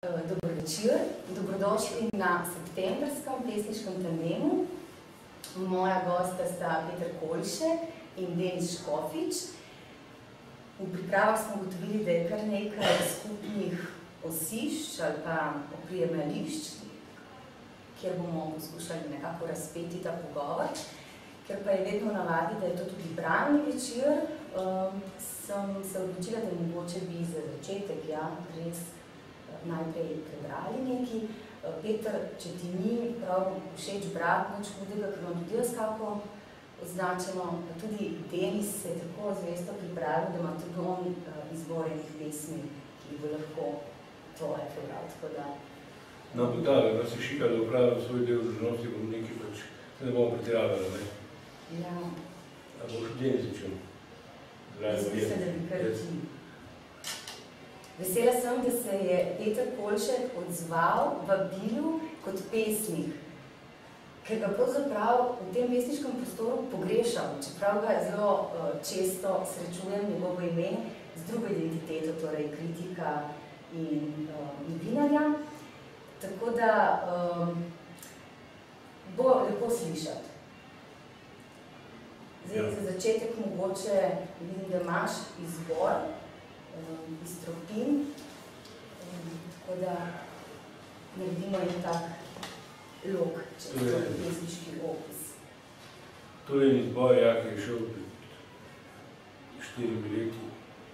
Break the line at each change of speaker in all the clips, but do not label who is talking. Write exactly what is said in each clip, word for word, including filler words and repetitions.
Dober večer, dobrodošli na septembrskem pesniškem tandemu. Moja gosta sta Peter Kolše in Denis Škofič. V pripravah smo ugotovili, da je kar nekaj skupnih osišč ali pa oprijemališč, kjer bomo poskušali nekako razpeti ta pogovor. Ker pa je vedno navadi, da je to tudi bralni večer, um, sem se odločila, da mogoče bi za začetek, ja, res najprej prebrali neki. Peter, če ti ni prav všeč brati nič hudega, ker imam tudi jaz kako označeno, pa tudi Denis se je tako zvesto pripravil, da ima tudi on izborenih pesmi, ki bo lahko tvoje prebral, tako da...
No, pa da, da se šika, da upravljam svoj del državnosti, bom nekaj pač, se ne bomo pretiravali, ne?
Ja.
A boš Denis začel?
Mislim se, da bi kar ti. Vesela sem, da se je Peter Kolšek odzval vabilu kot pesnik, ker ga pravzaprav v tem pesniškem prostoru pogrešam, čeprav ga zelo uh, često srečujem njegovo ime z drugo identiteto, torej kritika in uh, novinarja. Tako da um, bo lepo slišati. Zdaj, ja. Za začetek mogoče vidim, da imaš izbor iz tropin, tako da naredimo en tak lok, če je to pesniški opis.
To je izbor, ja, ki je šel pred štirimi leti.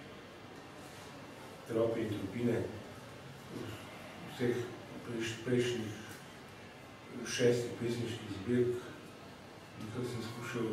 Tropi in tropine vseh prejšnjih šestih pesniških zbirk. Nekaj sem skušal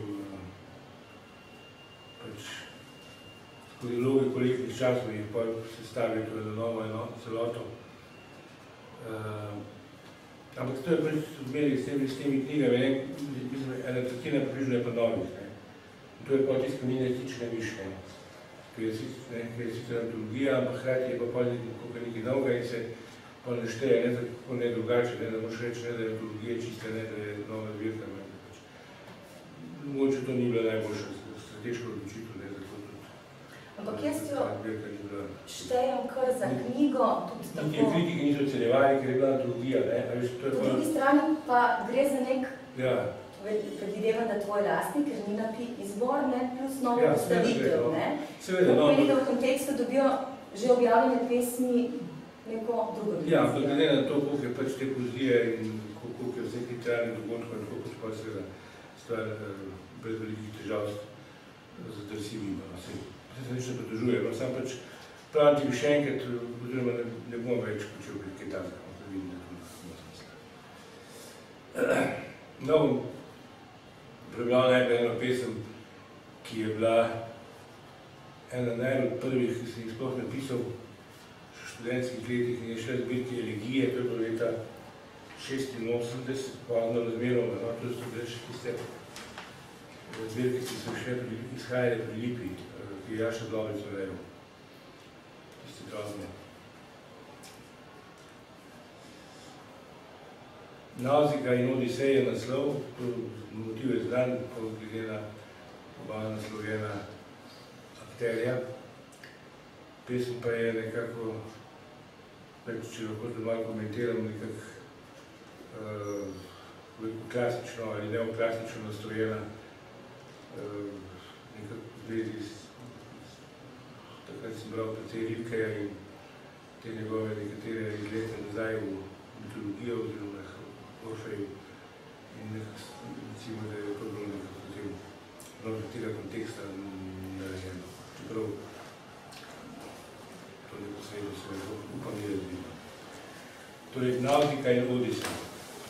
pač skozi logiko letnih časov in pa sestavili to eno novo eno celoto. Uh, ampak to je pač zmeri s temi, s temi knjigami, ne, mislim, ena tretjina približno je pa novih. Ne. To je pa tisto minetične mišlje, ki je sicer antologija, ampak hkrati je pa pa nekaj novega in se pa ne šteje, ne tako ne drugače, ne, da moš reči, ne, da je antologija čista, ne, da je nova zbirka. Mogoče to ni bila najboljša strateška odločitev, ne, zato tudi.
Ampak jaz jo štejem kar za knjigo, tudi tako...
Niti kritiki niso ocenjevali, ker je bila antologija, ne.
Po drugi strani pa gre za nek,
ja.
Predvidevam, da tvoj lastnik, ker ni napi izbor, ne, plus novo ja, postavitev, ne.
Seveda, no.
Pomeni, da v kontekstu dobijo že objavljene pesmi neko drugo drugo.
Ja, ampak glede na to, koliko je pač te poezije in koliko je vseh literarnih dogodkov in koliko pa seveda stvar brez velikih težav zadrsi mimo. Se nič ne pritožuje, no, sam pač pravim ti bi še enkrat, oziroma ne, ne bom več počel pri kaj tazga, da vidim, da to ima smisla. No, prebral najprej eno pesem, ki je bila ena najbolj prvih, ki sem jih sploh napisal v študentskih letih in je šla zbirki Elegije, to je bilo leta šestinosemdeset, pozno razmeroma, no, to so bile še tiste zbirke, ki so še izhajale pri Lipi, ki je Jaša Dobric urejal. Tiste drobne. Nauzika in Odiseja naslov, motiv je znan, ko glede na oba naslovljena akterja. Pesem pa je nekako, če lahko to malo komentiram, nekako uh, klasično ali neoklasično nastrojena, uh, nekako v zvezi s takrat sem bral precej Rilkeja in te njegove nekatere izlete nazaj v mitologijo oziroma Orfeju in nekako, recimo, da je to bilo nekako potem znotraj tega konteksta narejeno. Čeprav to neposredno se upam je razvilo. Torej, Nauzika in Odiseja.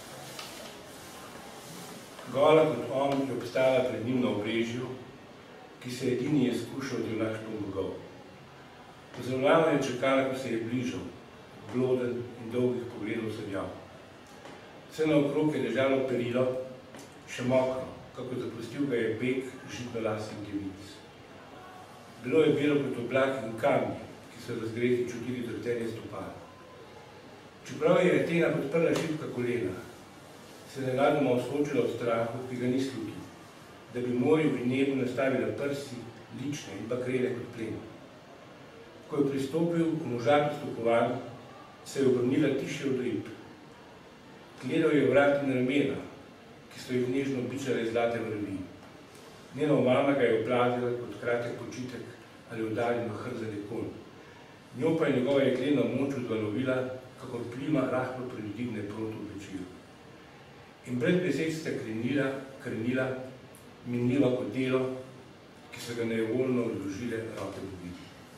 Gola kot on je obstala pred njim na obrežju, ki se edini je skušal divnaštom bogov. Pozornjava je čakala, ko se je bližal, bloden in dolgih pogledov sanjal. Vse naokrog je ležalo perilo, še mokro, kako zapustil ga je beg žitnolasih devic. Bilo je belo kot oblak in kamni, ki so razgreti čutili drtenje stopala. Čeprav je Atena podprla šibka kolena, se nenadoma odskočila od strahu, ki ga ni slutil, da bi morju in nebu nastavila prsi, lične in bakrene kot plen. Ko je pristopil v možato stokovan, se je obrnila tišje od rib. Gledal je vrat in ramena, ki so jih nežno bičale zlate vrvi. Njena mama ga je oplazila kot kratek počitek ali oddaljeno hrzanje konj. Njo pa je njegova jeklena moč vzvalovila, kakor plima rahlo predigne proti večeru. In brez besed sta krenila, krenila, minljiva kot delo, ki so ga nevoljno odložile roke ljudi.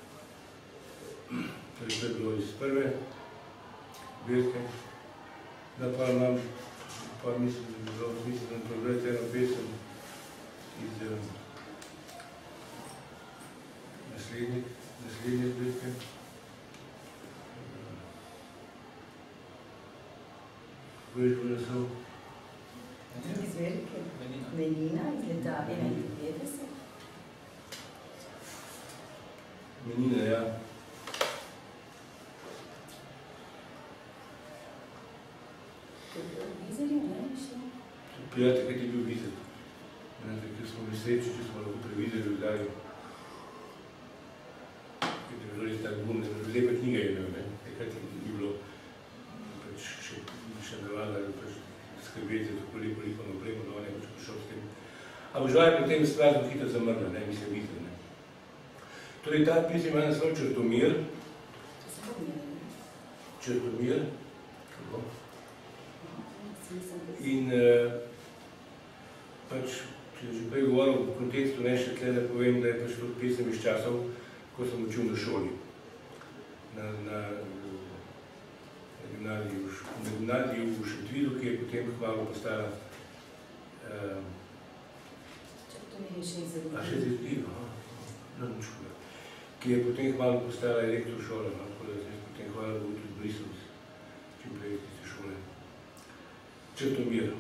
To je bilo iz prve zbirke. Da pa imam, pa mislim, da bi bilo smiselno prebrati eno pesem iz uh, naslednje, naslednje zbirke. Veš bo naslov?
Iz zbirke Menina iz leta enaindevetdeset.
Menina, ja.
Vizerju, ne, še?
Prijatelj, kaj ti je bil vizer? Ker smo bili sreči, če smo lahko pri vizerju dali. Ker je bilo res tako bum, lepa knjiga je imel, ne? Takrat ni bilo pač še, še navada, pač skrbeti za tako lepo likovno opremo, da on je pač prišel s tem. Ampak žal je potem stvar zelo hitro zamrla, ne, mislim vizer, ne. Torej, ta pisem ima naslov Črtomir. Črtomir. Kako? In uh, pač, če že prej govoril v kontekstu, ne še tle, da povem, da je pač to pesem iz časov, ko sem učil na šoli. Na, na, na gimnaziju, na gimnaziju v Šentvidu, ki je potem hmalo postala uh,
Črtomir je še izredno.
A še izredno, no, ničko. Ki je potem hmalo postala elektrošola, no, tako da se potem hvala bo tudi brisal čim prej iz tiste šole. Črtomir.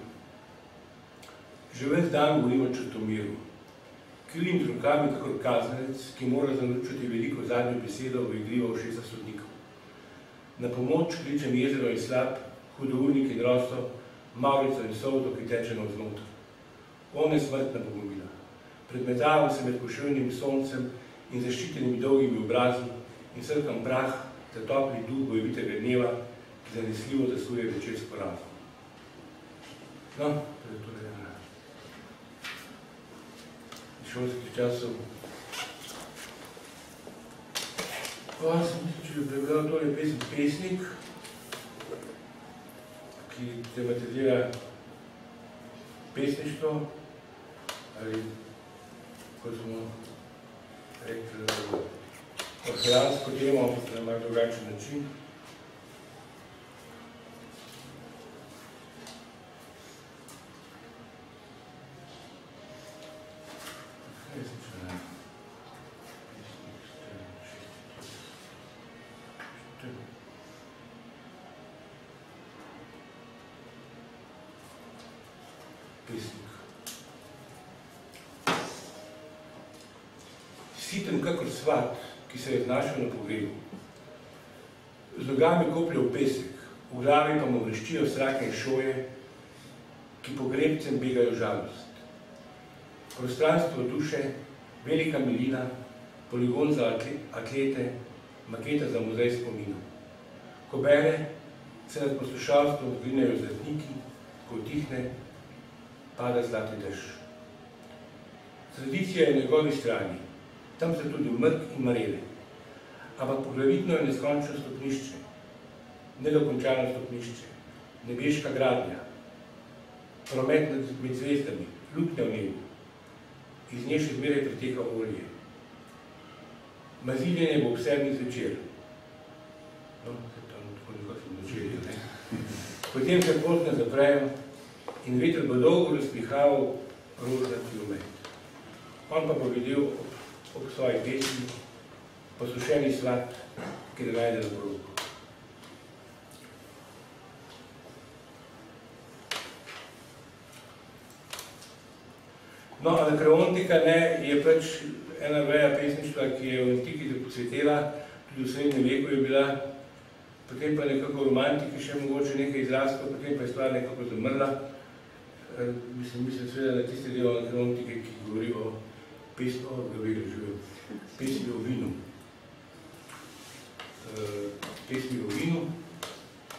Že ves dan govorimo o Črtomiru. Krivim z rokami kakor kaznenec, ki mora zanučati veliko zadnjo besedo v igrivo ušesa sodnikov. Na pomoč kličem jezero in slab, hudournik in rosto, Maurico in soldo, ki teče navznoter. On je smrtna pogumila. Predmetavam se med poševnim soncem in zaščitenimi dolgimi obrazi in srkam prah, za topli duh bojevitega dneva, ki zanesljivo zasuje večersko razum. No, to je torej ena iz šolskih časov. Pa sem mislil, če bi prebral tole pesem Pesnik, ki tematizira pesništvo, ali, kot smo rekli, orfejansko temo, na malo drugačen način. Sitem kakor svat, ki se je znašel na pogrebu. Z nogami koplje v pesek, v glavi pa mu vreščijo srake in šoje, ki pogrebcem begajo žalost. Prostranstvo duše, velika milina, poligon za atlete, maketa za muzej spominov. Ko bere, se nad poslušalstvom zgrinejo zlatniki, ko utihne, pada zlati dež. Tradicija je na njegovi strani, tam so tudi mrk in marele, ampak poglavitno je neskončno stopnišče, nedokončano stopnišče, nebeška gradnja, promet med zvezdami, luknja v nebu, iz nje še zmeraj priteka olje. Maziljenje bo obsedni zvečer. No, se tam tako nekako sem začeli, ne? Potem se pozno zaprejo in veter bo dolgo razpihaval rožnati omet. On pa bo videl ob, ob svoji pesmi posušeni svat, ki ga najde na poroku. No, anakreontika ne, je pač ena veja pesništva, ki je v antiki posvetila, tudi v srednjem veku je bila, potem pa nekako romantiki še mogoče nekaj izrastlo, potem pa je stvar nekako zamrla. Mislim, mislim seveda na tiste del anakreontike, ki govori o pesmi, o, govori, živel, pesmi o vinu. Pesmi o vinu,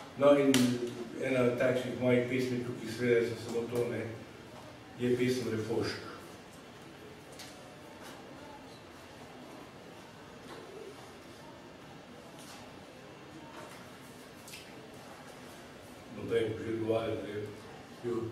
No in ena od takšnih mojih pesmi, tukaj seveda so samo to, ne, je pesem Refošk. No, da je že govoril, da je bil.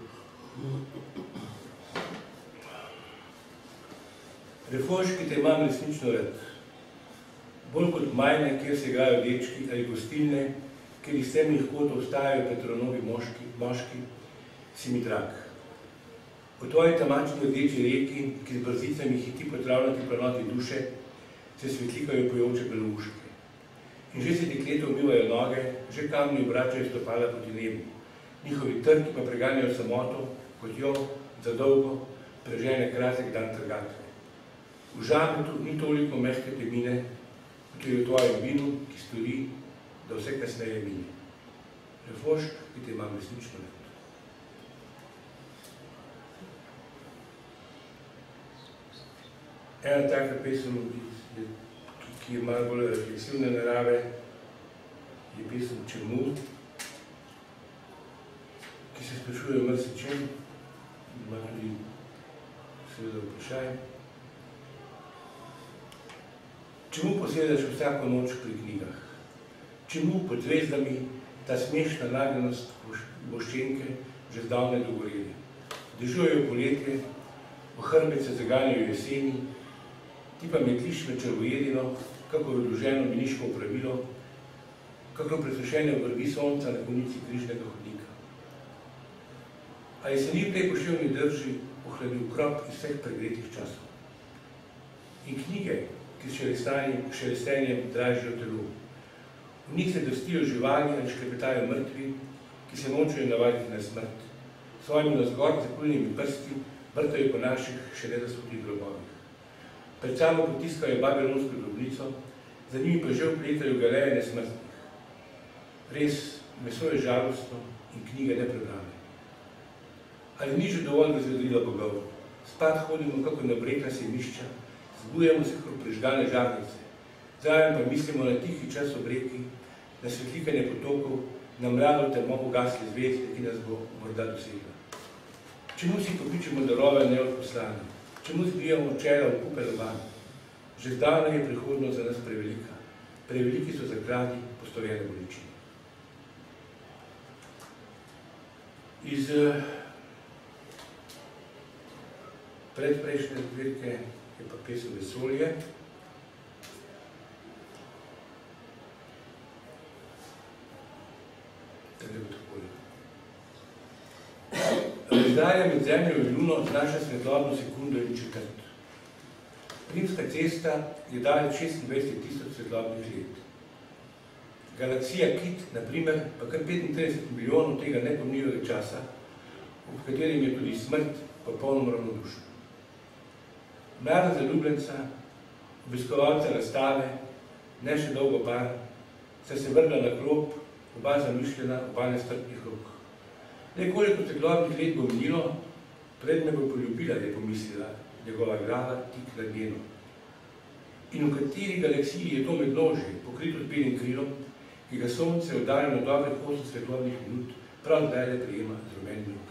Refoški te imam resnično rad. Bolj kot majne, kjer se igrajo dečki, ali gostilne, kjer iz temnih kotov vstajajo petronovi moški, moški, si mi drag. V tvoji tamačni rdeči reki, ki z brzicami hiti po travnati planoti duše, se svetlikajo pojoče belouške. In že se dekleta umivajo noge, že kamni obračajo stopala proti nebu. Njihovi trki pa preganjajo samoto, kot jo, za dolgo, prežene kratek dan trgatve. V žametu ni toliko mehke temine, kot je v tvojem vinu, ki stori, da vse kasneje mine. Refošk, ki te imam resnično rad. Ena taka pesem, ki je malo bolj refleksivne narave, je pesem Čemu, ki se sprašuje marsičem, ima tudi seveda vprašaj. Čemu posedaš vsako noč pri knjigah? Čemu pod zvezdami ta smešna nagnjenost voščenke že zdavne dogoreli? Dežujejo poletje, v hrbet se zaganjajo jeseni, ti pa metliš med črvojedino, kako odloženo meniško opravilo, kako presušene vrvi sonca na konici križnega hodnika. Ali se ni v tej poševni drži ohladil krop iz vseh pregretih časov? In knjige, ki s šelestenjem dražijo telo. V njih se dostijo živali ali šklepetajo mrtvi, ki se nočejo navaditi na smrt. Svojimi navzgor zakuljnimi prsti vrtajo po naših še nezasutih grobovih. Pred sabo potiskajo babilonsko grobnico, za njimi pa že vpletajo galeje nesmrtnih. Res, meso je žalostno in knjige neprebrane. Ali ni že dovolj razvedrila bogov? Spat hodimo kako nabrekla semišča, zbujamo se kot prižgane žarnice, zraven pa mislimo na tihi čas ob reki, na svetlikanje potokov, na mlado temo ugasle zvezde, ki nas bo morda dosegla. Čemu si popičemo darove neodposlane? Čemu zbijamo čela v kupe loban? Že zdavno je prihodnost za nas prevelika. Preveliki so zakladi postorjene bolečine. Iz predprejšnje zbirke je pa pesem Vesolje. Tako bo takole. Razdalja med Zemljo in Luno znaša svetlobno sekundo in četrt. Rimska cesta je daleč šestindvajset tisoč svetlobnih let. Galaksija Kit, na primer, pa kar petintrideset milijonov tega nepomnljivega časa, v katerem je tudi smrt popolnoma ravnodušna. Mlada zaljubljenca, obiskovalca razstave, ne še dolgo par, sta se vrla na klop, oba zamišljena, oba nestrpnih rok. Le koliko svetlobnih let bo minilo, pred me bo poljubila, da je pomislila, njegova glava tik nad njeno. In v kateri galaksiji je to mednožje, pokrito z belim krilom, ki ga sonce oddaljeno dobrih osem svetlobnih minut, prav zdaj le prijema z rumenimi rokami.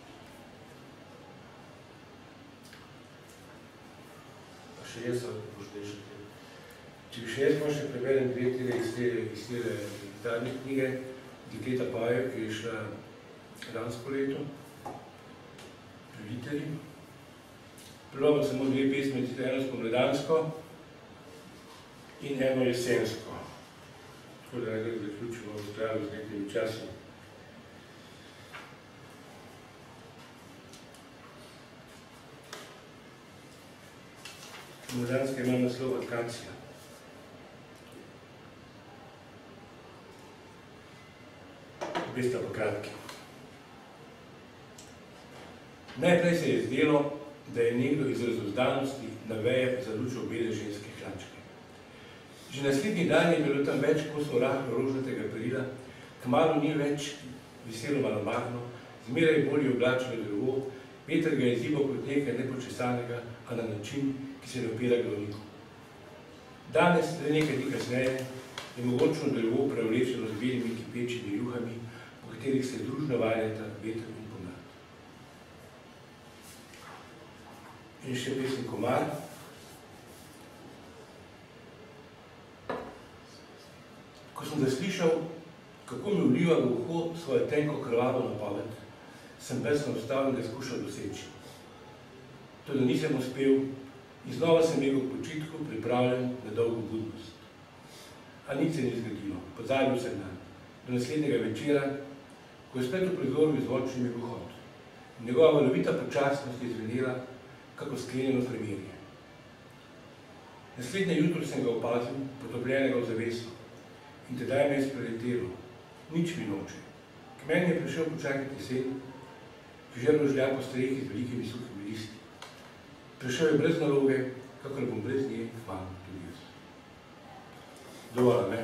Še jaz sem poštešati. Če bi še jaz pa še prevedem dve tire iz tire zadnje knjige, Dekleta Pajo, ki je šla lansko leto, pri Literi. Prvo samo dve pesme, eno spomladansko in eno jesensko. Tako da nekaj zaključimo v skladu z nekimi časi. Spomladanska ima naslov Akacija. Obe sta pa kratki. Najprej se je zdelo, da je nekdo iz razuzdanosti na veje zalučil bele ženske hlačke. Že naslednji dan je bilo tam več kosov rahlo rožnatega perila, kmalu ni več viselo malomarno, zmeraj bolje oblačeno drevo, veter ga je zibal kot nekaj nepočesanega, a na način, ki se ne opira glavniku. Danes, le nekaj dni kasneje, je mogočno drevo prevlečeno z belimi kipečimi juhami, po katerih se družno valjata veter in pomlad. In še pesem Komar. Ko sem zaslišal, kako mi vliva v uho svojo tenko krvavo napoved, sem besno vstal in ga skušal doseči. Toda nisem uspel in znova sem bil v počitku pripravljen na dolgo budnost. A nič se ni zgodilo, pozabil sem dan, do naslednjega večera, ko je spet v prizoru izvočil mi bohod. Njegova valovita počasnost je zvenela, kako sklenjeno premirje. Naslednje jutro sem ga opazil, potopljenega v zaveso, in tedaj me je spreletelo. Nič mi noče. K meni je prišel počakati sen, ki že rožlja po strehi z velikimi suhimi listi. Prišel je brez naloge, kakor bom brez nje kmalu tudi jaz. Dovolj, ne?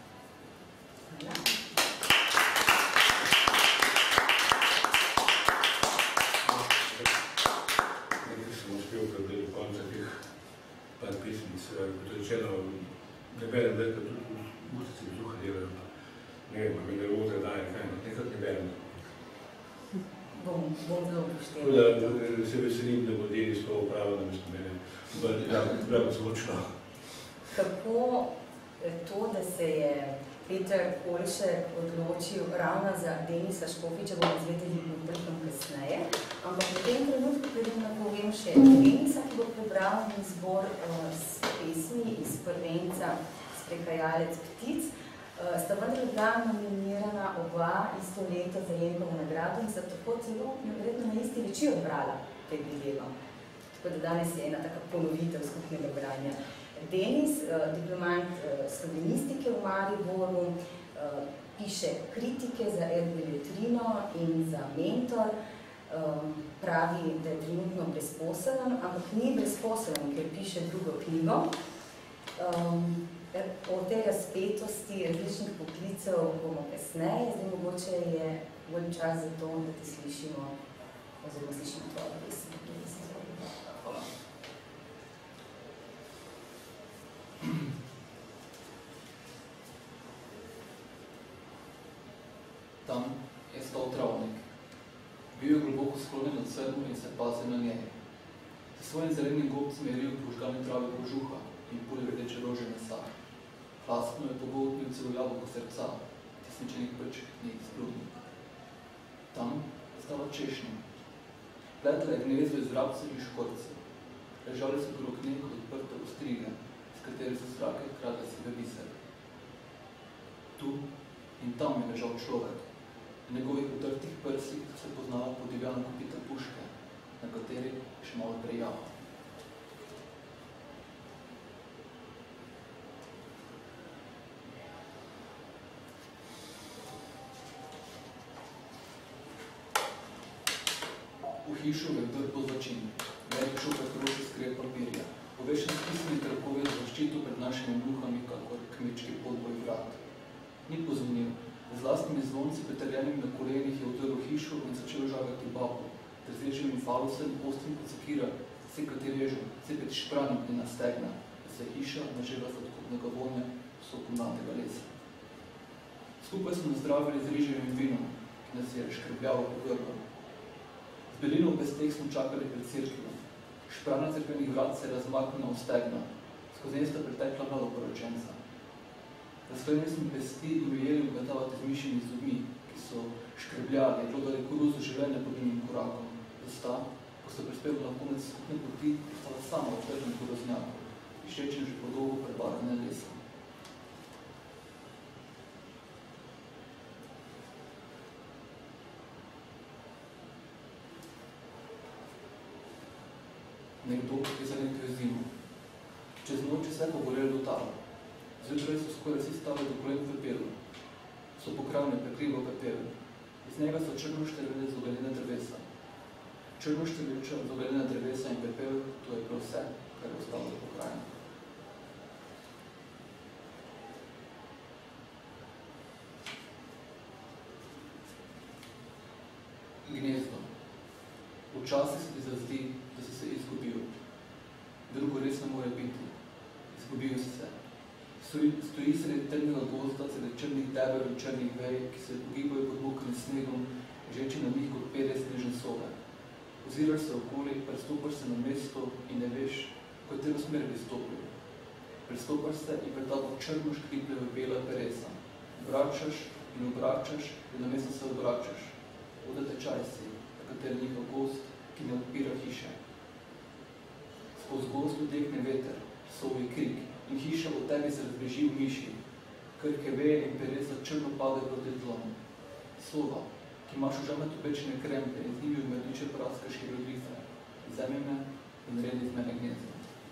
Nekaj sem uspel prebiti do konca teh par pesmic, kot rečeno, ne berem več, tudi ustici vzduha delajo, ne vem, mi nervoze daje, kaj, nekaj ne berem.
Bom, bom zelo upošteval.
Tako da se veselim, da bo Denis to upravil namesto mene. Prav zvočno.
Kako to, da se je Peter Kolšek odločil ravno za Denisa Škofiča, bomo izvedeli nekoliko kasneje, ampak v tem trenutku predem napovem še Denisa, ki bo prebral zbor uh, s pesmi iz prvenca Sprekajalec ptic. Uh, sta vendar bila nominirana oba isto leto za Jenkovo nagrado in sta tako celo verjetno na isti večer brala predvidevam. Tako da danes je ena taka ponovitev skupnega branja. Denis, uh, diplomant uh, slovenistike v Mariboru, uh, piše kritike za Erbelettrino in za Mentor. Um, pravi, da je trenutno brezposeln, ampak ni brezposeln, ker piše drugo knjigo. Um, O tej razpetosti različnih poklicev bomo kasneje, zdaj mogoče je bolj čas za to, da te slišimo, oziroma slišimo tvoje pesmi.
Hvala. Tam je stal travnik. Bil je globoko sklonjen nad srmu in se pazil na njej. S svojim zelenim gobcem je ril požgane trave kožuha in pulj rdeče rože mesa. Hlastno je pogoltnil celo jabolko srca, tisničenih prčk knjig z grudnik. Tam je stala češnja. Pletla je gnezdo iz vrabcev in škorcev. Ležali so okrog nje kot odprte ostrige, s katere so zrake kradle sive bisere. Tu in tam je ležal človek. Na njegovih utrtih prsih so se poznala podivjana kopita puške, na kateri je še malo prejava. V hišu je vdrl po začin, velik šopek roši skred papirja, povešen s pismi trakovje za zaščito pred našimi muhami, kakor kmečki podboj vrat. Ni pozvonil, z lastnimi zvonci petrljenim na kolenih je vdrl v hišu in začel žagati babu, ter z ježevim falusem, ostrim kot sekira, sekati režu, cepeti špranjiti na stegna, da se hiša nažela z odkupnega vonja sokomnatega lesa. Skupaj smo nazdravili z riževim vinom, ki nas je škrbljalo po grlu. Z belino v pesteh smo čakali pred cerkvijo. Šprana cerkvenih vrat se je razmaknila v stegna, skozi nje sta pretekla novoporočenca. Razklenili smo pesti in ujeli umetavati z mišimi zubmi, ki so škrbljali, glodali koruzo življenja pod njim korakom. Sta, ko sta prispeli na konec skupne poti, ostala sama v tržnem koroznjaku, iščečen že po dolgo prebarane lesa. Nekdo je zanetil zimo. Čez noč je vse pogorelo do tal. Zjutraj so skoraj vsi stavili do kolen v pepelu. So pokravne prekrivo pepel. Iz njega so črno številne zogaljene drevesa. Črno številča zogaljene drevesa in pepel, to je prav vse, kar je ostalo pokrajeno. Gnezdo. Včasih se ti zazdi, da si se izgubil. Drugo res ne more biti. Izgubil si se. stoji sredi temnega gozda, sredi črnih debel in črnih vej, ki se pogibajo pod mokrim snegom, žeči na njih kot pere snežne sove. Oziraš se okoli, prestopaš se na mesto in ne veš, v katero smer bi stopil. Prestopaš se in pred tabo črno škripljajo bela peresa. Vračaš in obračaš in na mesto se obračaš. Voda tečaj si, na kateri njihov gozd, ki ne odpira hiše. Skozi gozd udekne veter, sovi krik in hiša od tebi se razbeži v miši. Krke veje in peresa črno pade proti tlom. Sova, ki imaš v žamet opečene krempe in z njimi vmrdiče praskaš hieroglife. Vzemi me in redi z mene gnezdo.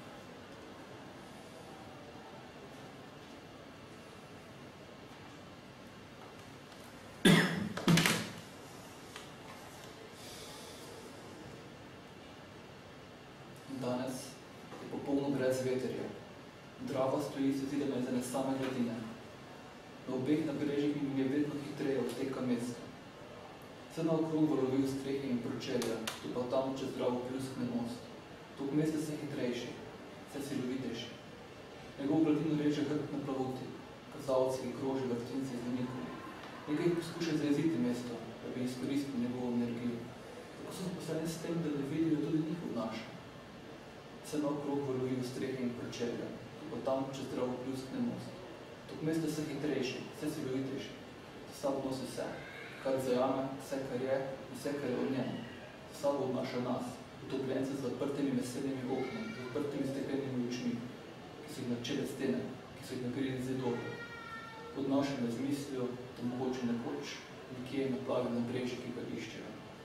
Danes je popolno brez veterja. Drava stoji se zidama iz ene same gladine. Na obeh nabrežjih mi je vedno hitreje odteka mesto. Vse naokrog valovijo strehe in pročelja, tu pa tam čez Dravo pljuskne most. Tok mesta se hitrejši, vse silovitejši. Njegov gladino reže hrbtne plavuti, kazalci in kroži vrtinci z venikov. Nekaj jih poskuša zajeziti mesto, da bi izkoristili njegovo energijo. Tako so zaposleni s tem, da ne vidijo tudi njihov naša. Vse naokrog valovijo strehe in pročelja, tu pa tam čez Dravo pljuskne most. Tok mesta se hitrejši, vse silovitejši. Za sabo nosi vse, kar zajame, vse, kar je, vse, kar je od njemu. Za sabo odnaša nas, utopljence z zaprtimi veselnimi oknami, z zaprtimi steklenimi očmi, ki so jih načele stene, ki so jih nagrili zidovi. Odnaša me z mislijo, da mogoče nekoč nekje naplavi na breži, ki ga iščejo.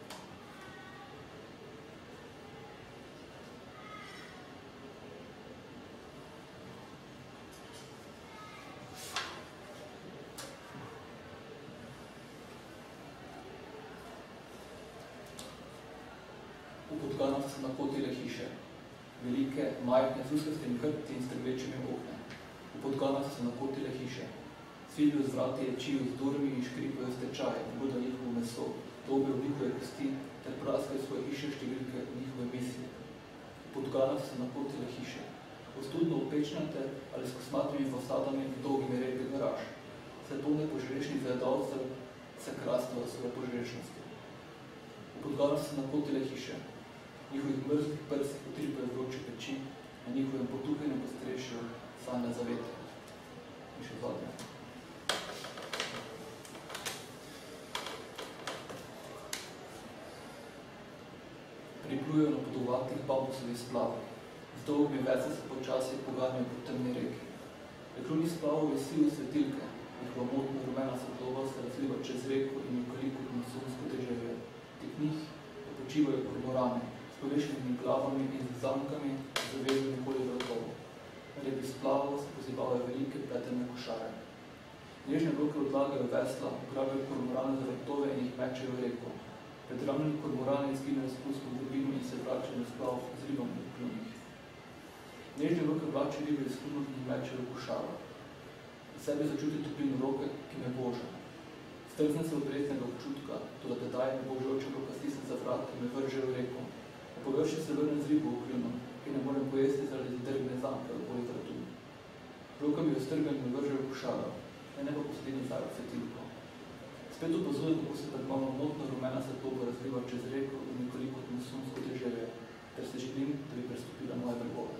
V podganah so nakotile hiše, velike, majhne, z uskastimi hrbti in strvečimi okne. V podganah so nakotile hiše. Svidijo z vrati ječijo z durmi in škripajo stečaje, bodo njihovo meso, dobe oblikuje kosti, ter praskajo svoje hiše številke njihove misli. V podganah so nakotile hiše, ostudno opečnate ali s kosmatimi fasadami in dolgimi repi garaž. Se tone požrešnih zajedavcev se krastilo svoje požrešnosti. V podganah so nakotile hiše, njihovih mrzlih prsih potripajo vroče peči, na njihovem potuhenem postrešijo sanje zavete. In še zadnje. Priplujejo na podovatih bambusovih splavih. Z dolgimi vece se počasi poganjajo po temni reki. Prekruni splavov visijo svetilke, njihova motna rumena svetlova se razliva čez reko in okoliko monsunsko deževje. Teh njih počivajo kormorani, s povešenimi glavami in z zamkami, zavezani okoli vratov. Na repi splavov se pozibavajo velike pletene košare. Nežne roke odlagajo vesla, ugrabijo kormorane za vrtove in jih mečejo v reko. Predramljeni kormorani izginejo spust v globino in se vračajo na splav z ribami v kljunih. Nežne roke vlačijo ribe iz kljunih in jih mečejo v košaro. V sebi začuti toplino roke, ki me boža. Strzne se od resnega občutka, toda tedaj me božoča roka stisne za vrat, ki me vrže v reko. Na površje se vrne z ribo v kljuno, ki ne morem pojesti zaradi drgne zamke okoli vratu. Roka mi jo strga in me vrže v košaro, ne ne pa posedi nazaj v svetilko. Spet opazujem, kako se pred mano notna rumena svetloba razliva čez reko in nekoliko monsunsko deževje, ter se želim, da bi prestopila moje bregove.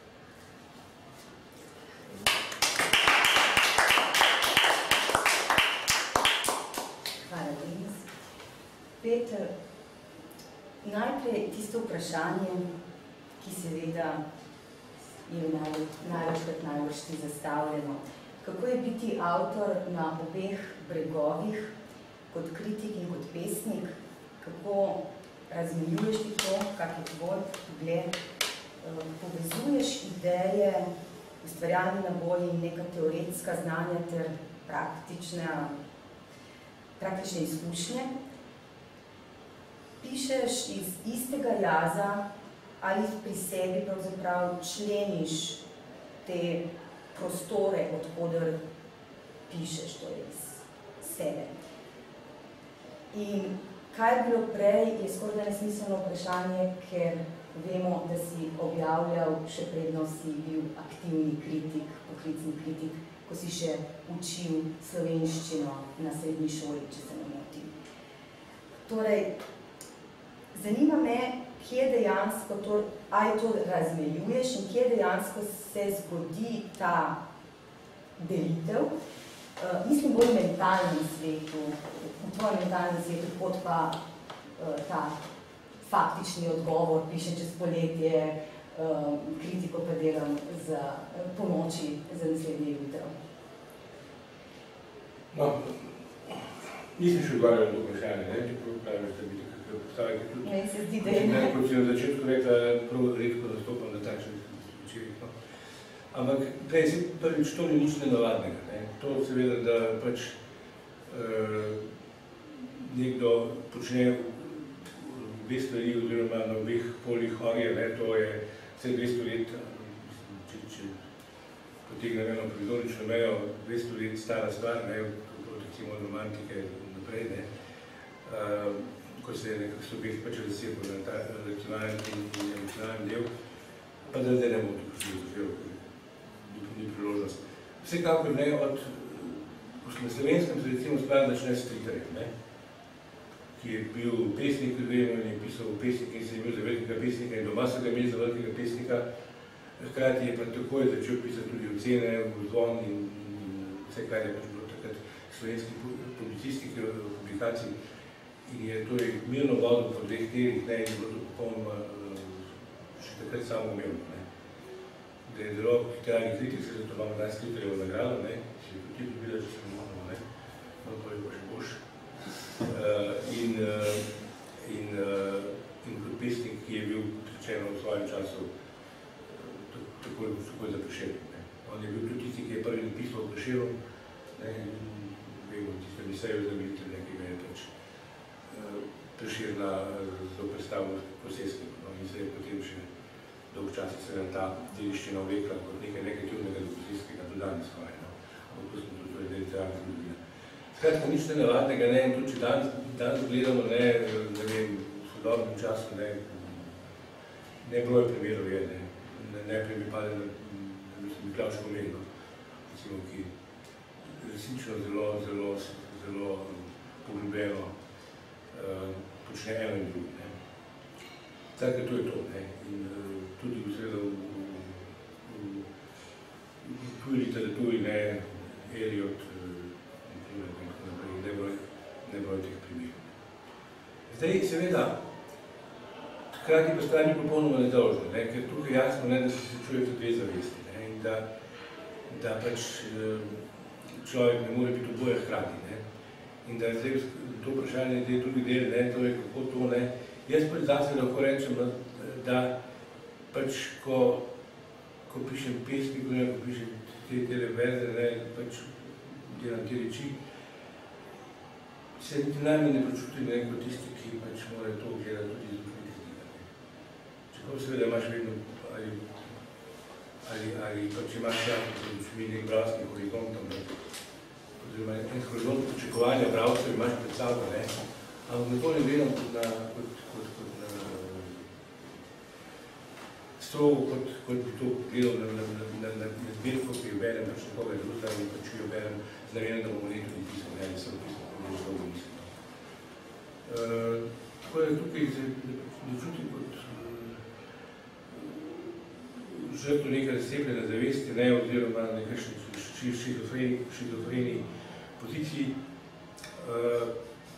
Hvala, Denis. Peter, najprej tisto vprašanje, ki seveda je največkrat najvršti zastavljeno. Kako je biti avtor na obeh bregovih, kot kritik in kot pesnik? Kako razmenjuješ ti to, kak je tvoj pogled? Povezuješ ideje, ustvarjalni naboji in neka teoretska znanja ter praktične praktične izkušnje, pišeš iz istega jaza ali pri sebi pravzaprav členiš te prostore, odkoder pišeš, to je iz sebe. In kaj je bilo prej, je skoraj nesmiselno vprašanje, ker Vemo, da si objavljal, še predno si bil aktivni kritik, poklicni kritik, ko si še učil slovenščino na srednji šoli, če se ne motim. Torej, zanima me, kje dejansko to, aj to razmejuješ in kje dejansko se zgodi ta delitev, uh, mislim bolj v mentalnem svetu, v tvojem mentalnem svetu, kot pa uh, ta faktični odgovor, pišem čez poletje, uh, kritiko pa delam za uh, pomoči za naslednje jutro.
No, nisem še odgovarjal na to vprašanje, ne, če praviš, da bi tako postaviti tudi.
Ne, se zdi, da je ne.
Kot si na začetku rekla, prav redko nastopam na takšnih večerih. No. Ampak, prej, si prvič, to ni nič nenavadnega. Ne. To seveda, da pač uh, nekdo počne dve stvari, oziroma na obeh polih orje, ne, to je vse dvesto let, če, če potegnem eno prizorično mejo, dvesto let stara stvar, ne, recimo od romantike naprej, ne, uh, ko se je nekako subjekt pač razsebal na ta racionalni in emocionalni del, pa da zdaj ne bom tukaj vzel, ni priložnost. Vsekakor ne, od, na slovenskem se recimo stvar začne s Stritarjem, ne, ki je bil pesnik, in je pisal pesnik in se je imel za velikega pesnika in doma so ga imeli za velikega pesnika. Hkrati je pa takoj začel pisati tudi ocene, vzvon in, in vse, kar je pač bilo takrat slovenski publicistiki, publikacij. In je torej mirno vodil po dveh delih, ne, in je bilo to popolnoma še takrat samo umevno, ne. Da je zelo literarni kritik, se zato imamo danes Stritarjevo nagrado, ne, si je tudi dobila, če se ne moramo, ne, no, to je pa še boš. Uh, in, uh, in, uh, in kot pesnik, ki je bil rečeno v svojem času uh, takoj za Prešernom. On je bil tudi tisti, ki je prvi napisal o Prešernu, vemo, tiste misejo za militelj, ki ga je pač uh, Prešerna zoprestavil Koseskim, no, in se je potem še dolg čas se nam ta deliščina vlekla kot nekaj negativnega do Koseskega do danes skoraj, no. Ampak ko smo to je literarna zgodovina. Skratka, nič nenavadnega, ne, in tudi, če danes, danes gledamo, ne, ne vem, v sodobnem času, ne, ne broj primerov je, ne, ne, najprej mi pade, da mislim, Miklavško Melno, recimo, ki resnično zelo, zelo, zelo poglobljeno uh, počne eno in drugo, ne. Skratka, to je to, ne, in uh, tudi seveda v, v, v, v tuji literaturi, ne, Eliot, ne bojo teh primerov. Zdaj, seveda, hkrati pa strani popolnoma nedolžno, ne, ker tukaj jasno, ne, da se srečujete dve zavesti, ne, in da, da pač človek ne more biti oboje hkrati, ne, in da zdaj to vprašanje je drugi del, ne, torej kako to, ne, jaz pač zase lahko rečem, da pač, ko, ko pišem pesmi, ko pišem te tele verze, ne, pač delam te reči, se niti najmanj ne počutim neko tisti, ki pač mora to gledati tudi iz drugih zdiga. Čeprav seveda imaš vedno, ali, ali, ali pač imaš jako pred očmi nek bravski horizont, oziroma en horizont pričakovanja bravcev imaš pred sabo, ne? Ampak nikoli ne gledam kot na, kot, kot, kot na strogo, kot, kot bi to gledal na, na, na, na, na zbirko, ki jo berem, pač nekoga druga in pač jo berem z navenem, da bomo leto ni pisal, ne, ali sem pisal. Uh, tako da tukaj se ne čutim kot uh, žrtvo neke razsebljene zavesti, ne, oziroma nekaj šizofreni poziciji. Uh,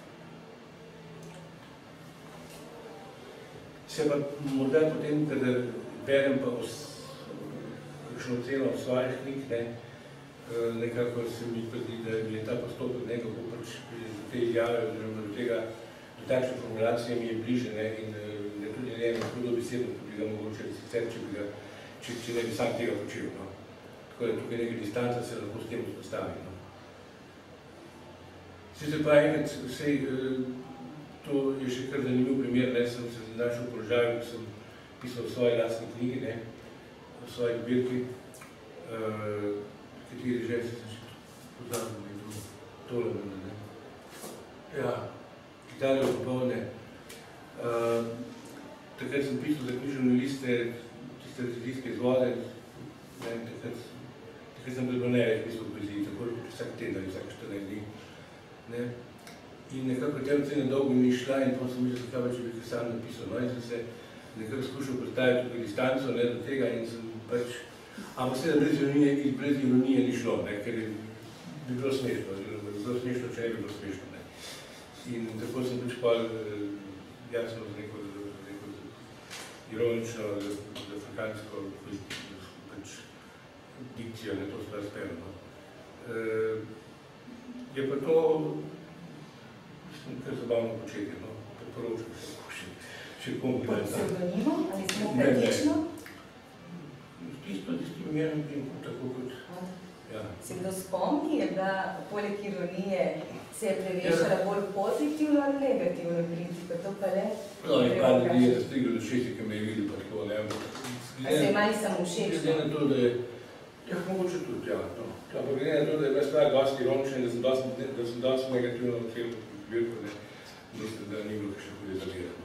se pa morda potem, kada berem pa kakšno oceno v svojih knjig, ne, uh, nekako se mi zdi, da je ta postopek nekako pač te izjave, oziroma do tega, do takšne formulacije mi je bliže, ne, in ne tudi ne eno hudo besedo, ki bi ga mogoče sicer, če, bi ga, če, če ne bi sam tega počel. No. Tako da tukaj nekaj distanca se lahko s tem vzpostavi. No. Sicer pa enkrat, vsej, to je še kar zanimiv primer, ne, sem se našel v položaju, ko sem pisal v svoji lastni knjigi, ne, v svoji zbirki, uh, kateri že se še poznam, in to tole mene, ne. Ja, Italijo popolne. Uh, takrat sem pisal za književne liste, tiste recenzijske izvode, ne, takrat, takrat sem bilo največ pisal v poeziji, tako vsak teden ali vsak štirinajst dni. Ne. In nekako te ocene dolgo mi šla in potem sem mislil, kaj pa, če bi kaj sam napisal. No, in sem se nekako skušal predstaviti tukaj distanco, ne, do tega in sem pač, ampak seveda brez ironije, brez ironije ni šlo, ne, ker bi bilo smešno, oziroma zelo smešno, če ne bi bilo smešno. Ne. In tako sem pač pol jasno z neko, neko ironično, z afrikansko pač dikcijo, ne, to stvar spelo. No. E, je pa to kar zabavno početje, no, priporočam se, še, še komu gledam.
Pod pseudonimom ali smo kritično?
Isto, tistim imenom, tako kot, ja.
Se kdo spomni, je da poleg ironije se je prevešala bolj pozitivno ali negativno kritiko, to pa le?
No, in pa ljudi je zastriglo do šesti, ki me je videl, pa tako, ne.
A se je mali samo všečno?
Glede na to, da je, ja, mogoče tudi, ja, no. Ampak glede na to, da je bila stvar dosti ironična in da sem dosti, da sem dosti negativno odkril zbirko, ne, mislim, da ni bilo še hude zavirano.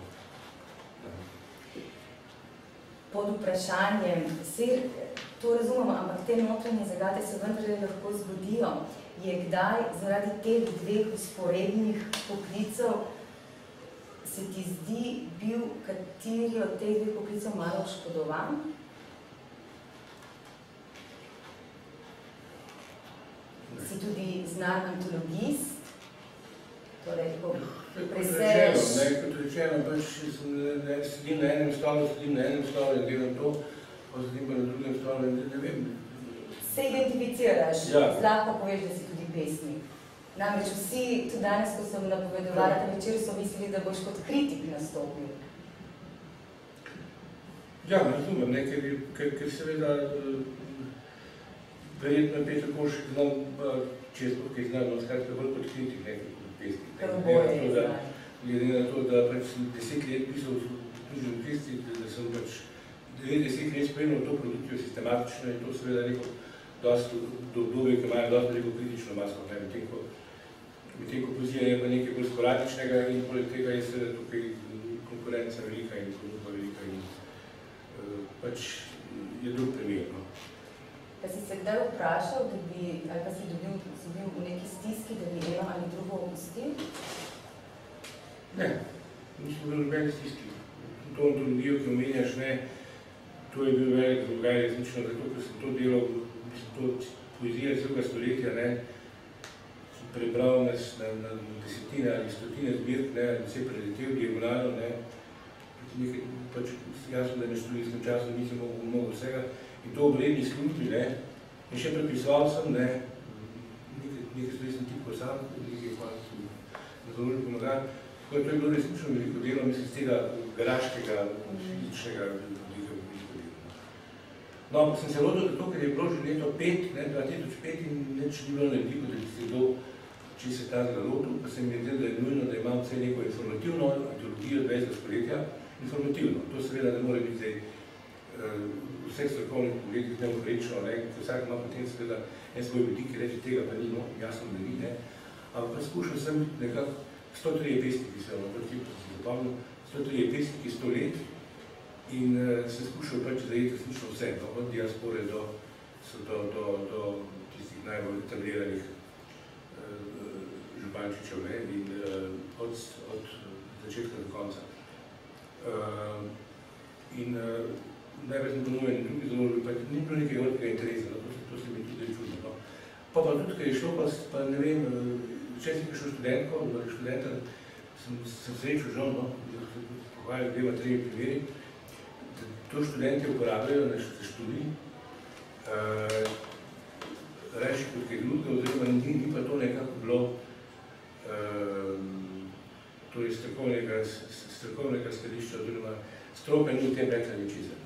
Pod vprašanjem, vse to razumemo, ampak te notranje zagate se vendarle lahko zgodijo. Je kdaj zaradi teh dveh vzporednih poklicev se ti zdi bil kateri od teh dveh poklicev malo oškodovan? Si tudi znan antologist? Torej, ko preseješ...
Kot rečeno, pač sedim na enem stolu, sedim na enem stolu in delam to, pa sedim pa na drugem stolu in ne vem.
Se identificiraš,
ja.
Zlahka poveš, da si tudi pesnik. Namreč vsi, tudi danes, ko sem napovedovala ta večer, so mislili, da boš kot kritik nastopil.
Ja, razumem, ne, ker, ker, ker seveda verjetno Peter Košek znam, če je sploh kaj znam, no, skratka bolj kot kritik, ne, kot pesnik. Glede na to, da pač sem deset let pisal v knjižnem pesnik, da sem pač devetdeset let spremljal to produkcijo sistematično in to seveda neko dosti do obdobje, ki imajo dosti veliko kritično masko, ne, medtem ko, medtem ko poezija je pa nekaj bolj sporadičnega in poleg tega je seveda tukaj konkurenca velika in ponudba velika in uh, pač je drug primer, no.
Pa si se kdaj vprašal, da bi, ali pa si dobil, si bil v neki stiski, da bi eno ali drugo opustil?
Ne, nismo bili v nobeni stiski. To antologijo, ki omenjaš, ne, to je bil velik zalogaj resnično, zato, ker sem to delal, mislim, to poezija celega stoletja, ne, sem prebral na, na, na desetine ali stotine zbirk, ne, da se je preletel diagonalno, ne, nekaj, pač jasno, da ne študijskem času nisem mogel, mogel vsega, in to v redni službi, ne, in še prepisoval sem, ne, nekaj, nekaj stvari sem tipko sam, nekaj hvala sem na založbi pomagal, tako da to je bilo resnično veliko delo, mislim, z tega garaškega, fizičnega veliko delo. No, ampak sem se rodil zato, ker je bilo že leto pet, ne, dva tisoč pet in nič ni bilo narediko, da bi se kdo, če se ta založil, pa se mi je zdelo, da je nujno, da imam vse neko informativno antologijo dvajsetega stoletja, informativno. To seveda ne more biti zdaj v vseh strokovnih pogledih neoprečno, ne, ker vsak ima potem seveda en svoj vidik, ki reče, tega pa ni, no, jasno da ni, ne. Ampak pa skušal sem nekako sto trije pesniki, se vam vrti, pa sem zapomnil, sto trije pesniki, sto let in uh, sem skušal pač zajeti resnično vse, no, od diaspore do, do, do, do tistih najbolj etabliranih uh, župančičev, ne, in uh, od, od začetka do konca. Uh, in uh, največ sem ponujen in drugi založbi, pa ni bilo nekaj velikega interesa, no, to, to se mi tudi čudno. No. Pa pa tudi, kaj je šlo, pa, pa ne vem, če sem prišel študentko, ali študenta, sem, sem srečo žal, no, da se pohvalil dvema, tremi primeri, da to študenti uporabljajo na študij, uh, reči kot kaj drugega, oziroma ni, ni pa to nekako bilo uh, torej strokovnega, strokovnega stališča, oziroma stroka ni v tem rekla ničesar.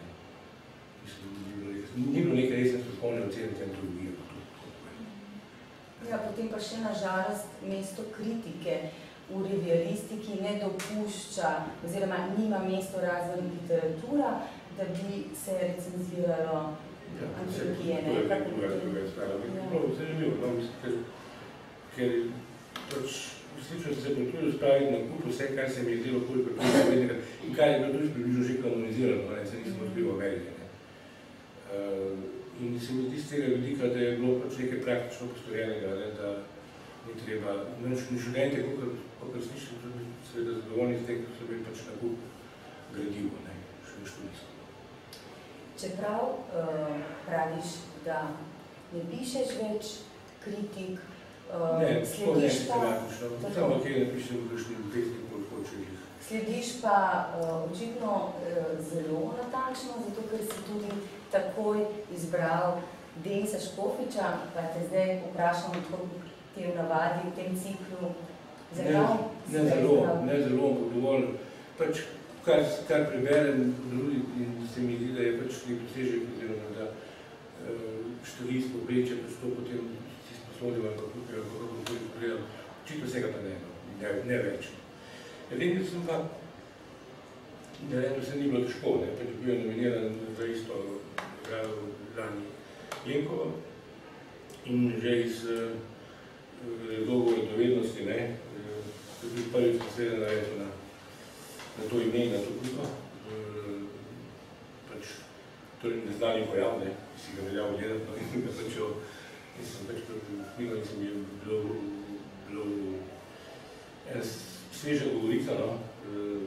Ni bilo nekaj resne strokovne ocene te antologije.
Ja, potem pa še na žalost mesto kritike v revijalistiki ne dopušča, oziroma nima mesto razen literatura, da bi se recenziralo antologije.
To je druga stvar. Zanimivo, ker pač Slično se bo tudi spraviti na kup vse, kar se mi je zdelo koliko pripravljenega in kar je bilo tudi približno že kanonizirano, ne, se nismo odkrili v Amerike. Ne. Uh, in se mi zdi z tega vidika, da je bilo pač nekaj praktično postorjenega, ne, da ni treba, ni študente, kakor slišim, tudi seveda zadovoljni z tem, so bili pač na kup gradivo, ne, še študijsko.
Čeprav uh, praviš, da ne pišeš več kritik, uh,
ne,
slediš
ne,
pa...
Ne, samo kje napišem v kakšni pesmi, koliko jih.
Slediš pa uh, očitno uh, zelo natančno, zato ker si tudi takoj izbral Denisa Škofiča, pa te zdaj vprašam, kako ti je v navadi v tem ciklu. Zakaj?
Ne, ne zelo, ne zelo, ampak dovolj. Pač, kar, kar preberem in se mi zdi, da je pač nek dosežek, oziroma da uh, študijsko povprečje, pač to potem si sposodil, ali kako bi lahko pogledal. Očitno vsega pa ne, ne, ne več. Vem, da sem pa, ne vem, da se ni bilo težko, ne, pač bil nominiran za isto igralo lani Jenkovo in že iz uh, dolgo radovednosti, ne, to je bil prvi posledno naredil na, na to ime, na to knjigo. Uh, pač, to je neznani pojav, ne, ki si ga veljal gledati, no, in ga začel, in sem pač knjigo in sem je bilo, bilo ena sveža govorica, no. Uh,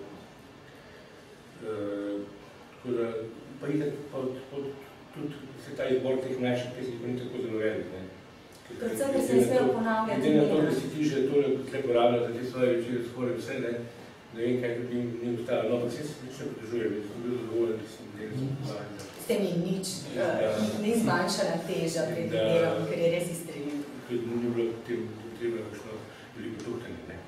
uh, tako da, pa itak, pa tudi se ta izbor teh mlajših pesmi pa ni tako zelo velik, ne.
Predvsem, da se ne smejo ponavljati.
Glede na to, da si ti že tole tle porabljal za te svoje večere skoraj vse, ne, ne vem, kaj bi ni ostalo. No, pa vse se nič ne podržujem, sem bil zadovoljen, da sem nekaj zapostavljen.
S tem je nič, ni zmanjšana teža pred delom, ker je res izstrelil.
Ker ni bilo tem potrebno kakšno veliko tuhtanje, ne.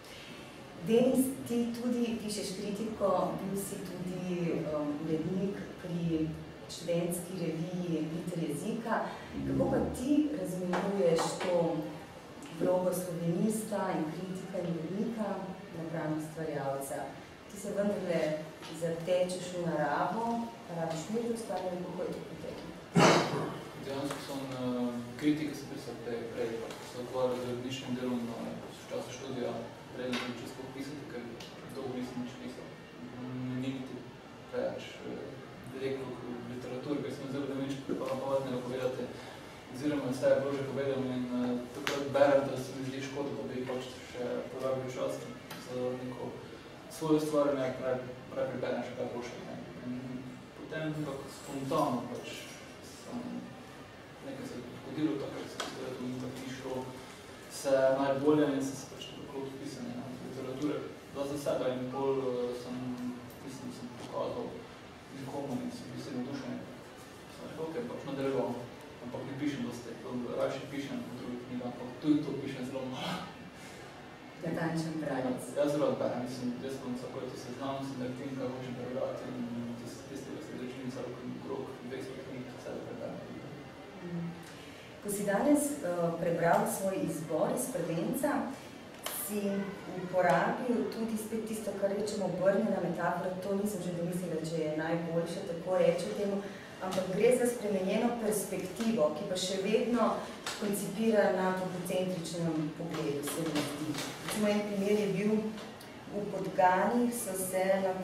Denis, ti tudi pišeš kritiko, bil si tudi urednik um, pri študentski reviji Liter jezika. Kako pa ti razumuješ to vlogo slovenista in kritika in urednika napram ustvarjalca? Ti se vendarle zatečeš v naravo, pa rabiš mir ustvarjati, kako je to poteklo?
Dejansko sem uh, kritika se pisal prej, prej, pa se odgovarjal z uredničnim delom na času študija, prej nisem često pisati, ker dolgo nisem nič pisal. Ni niti preveč rekel literatur, ker sem zelo da nič pametnega povedati, oziroma vse je bilo že povedal in uh, takrat berem, da se mi zdi škoda, da bi pač še porabil čas za neko svojo stvar, ne, prej preberem še kaj boljše. Potem tako spontano pač sem nekaj se odhodilo, tako se je tudi tako išlo se najbolje in sem se pač tako pisanje na literature. Da za sebe in bolj uh, sem, mislim, sem pokazal nikomu in sem bil se navdušen. Sem rekel, ok, pač nadaljeval, ampak ne pišem dosti, raje pišem v drugih knjigah, ampak tudi to pišem zelo malo.
Natančen pravec.
Jaz zelo odberem, mislim, jaz sem vsako to seznam, sem naredim, kaj hočem prebrati in tistega se držim celo krog dvesto knjig, vse da preberem.
Ko si danes uh, prebral svoj izbor iz prvenca, si uporabil tudi spet tisto, kar rečemo obrnjena metafora, to nisem že domislila, če je najboljše, tako reči temu, ampak gre za spremenjeno perspektivo, ki pa še vedno koncipira na popocentričnem pogledu, se mi zdi. Recimo en primer je bil, v Podganih so se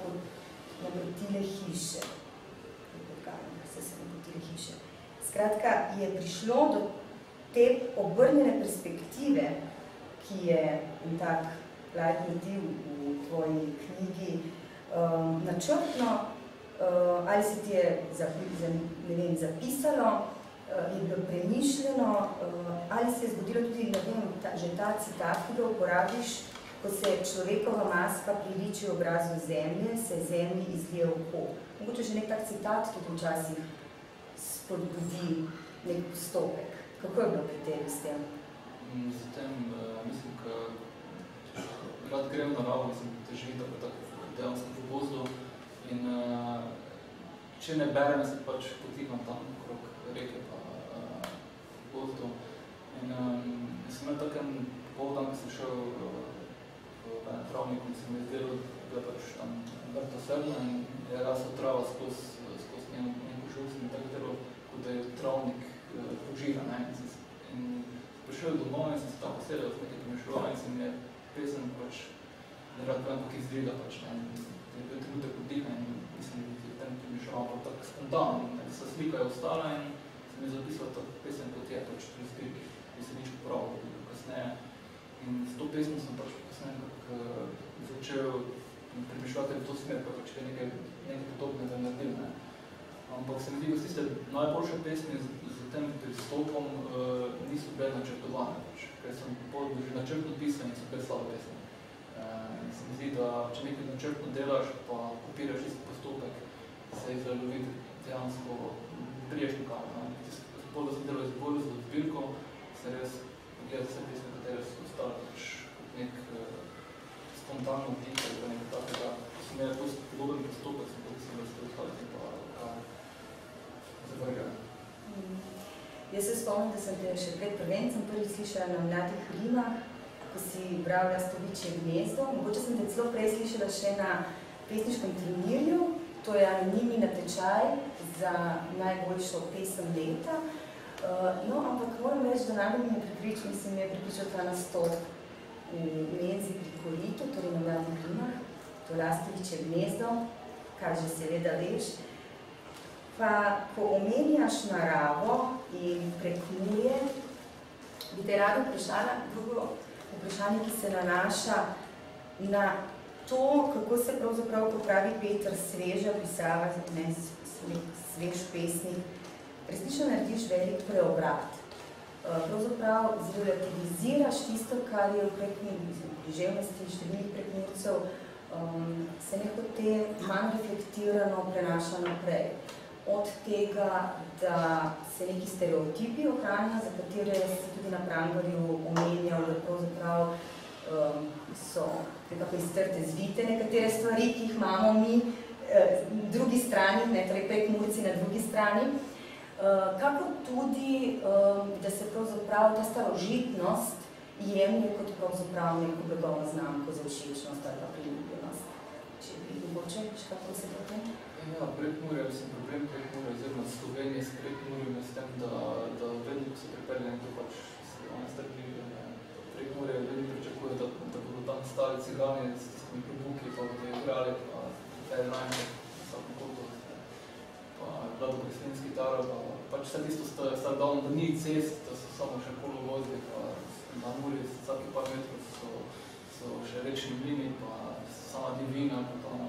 naprotile hiše. V Podganih so se naprotile hiše. Skratka, je prišlo do te obrnjene perspektive, ki je in tak leitmotiv v tvoji knjigi, um, načrtno, uh, ali se ti je za, za, ne vem, zapisalo, uh, je bilo premišljeno, uh, ali se je zgodilo tudi, ne vem, ta, že ta citat, ki ga uporabiš, ko se človekova maska priliči obrazu zemlje, se zemlji izlije oko. Mogoče že nek tak citat tudi včasih spodbudi nek postopek. Kako je bilo pri tebi s tem?
Zatem, uh, mislim, ka rad grem na naravo, mislim, težim, da pa tako dejansko v gozdu in uh, če ne berem, se pač potikam tam okrog reke pa uh, v gozdu in um, sem imel takem povdan, ko sem šel uh, v en travnik in sem izdelal, da pač tam vrto srna in je rasla trava skozi skos neko žul, sem tako delal, kot da je travnik uh, požiran, ne, in prišel domov in sem se tam posedel z nekaj pomešljova in sem je pesem pač ne rad povem, kako izgleda pač, ne, je bil trenutek oddiha in mislim, da je tem primišal, ampak tako spontano, ne, se slika je ostala in sem je zapisala to pesem kot je, pač pri zbirki, ki se nič popravil kasneje. In s to pesmo sem pač kasneje nekako začel premišljati v to smer, pa pač nekaj, nekaj podobnega naredil, ne. Ampak se mi zdi, da tiste najboljše pesmi z, z tem pristopom uh, niso bile načrtovane, pač, ker sem potem že načrtno pisal in so bile slabe pesmi. Uh, se mi zdi, da če nekaj načrtno delaš, pa kopiraš isti postopek, se je zaloviti dejansko priješni kar. Bolj, da sem delal izbolj za zbirko, se res pogleda vse pesme, katere so ostale pač nek uh, spontano vdik ali nekaj takega. Ko sem imel podoben postopek, sem pa mislim, da ste ostali pa kaj zavrgali.
Mm. Jaz se spomnim, da sem te še pred prvencem prvi slišala na Mladih rimah, ko si bral Lastovičje gnezdo. Mogoče sem te celo prej slišala še na pesniškem turnirju, to je anonimni natečaj za najboljšo pesem leta. Uh, no, ampak moram reči, da najbolj mi je pripričal, mislim, je pripričal ta nastop v menzi pri Koritu, torej na Mladih rimah, to Lastovičje gnezdo, kar že seveda veš. Pa, ko omenjaš naravo in Prekmurje, bi te rada vprašala drugo vprašanje, ki se nanaša na to, kako se pravzaprav, ko pravi Peter Sveža, pisava, ne, svež pesnik, resnično narediš velik preobrat. Pravzaprav zrelativiziraš tisto, kar je v Prekmurju, v ževnosti številnih Prekmurcev, um, se nehote manj reflektirano prenaša naprej. Od tega, da se neki stereotipi ohranja, za katere se tudi na Prangerju omenjal, da pravzaprav um, so nekako iztrte zvite nekatere stvari, ki jih imamo mi, eh, drugi strani, ne, torej Prekmurci na drugi strani. Uh, kako tudi, um, da se pravzaprav ta starožitnost jemlje kot pravzaprav neko blagovno znamko za všečnost ali pa priljubljenost. Če bi mogoče še kako se to tem?
Ja, Prekmurje, mislim, problem Prekmurja oziroma Slovenije s Prekmurjem je s tem, da, da vedno, ko se pripelje nekdo pač one strpljive, Prekmurje vedno pričakuje, da, da bodo tam stali cigani s tistimi klobuki, pa bodo igrali, pa Federajne, vsakom kotu, pa Vlado Kreslinski taro, pa pač vse tisto stardavno, da ni cest, da so samo še kolovozli, pa na muri vsaki par metrov so, so še rečni mlini, pa sama divina, pa tam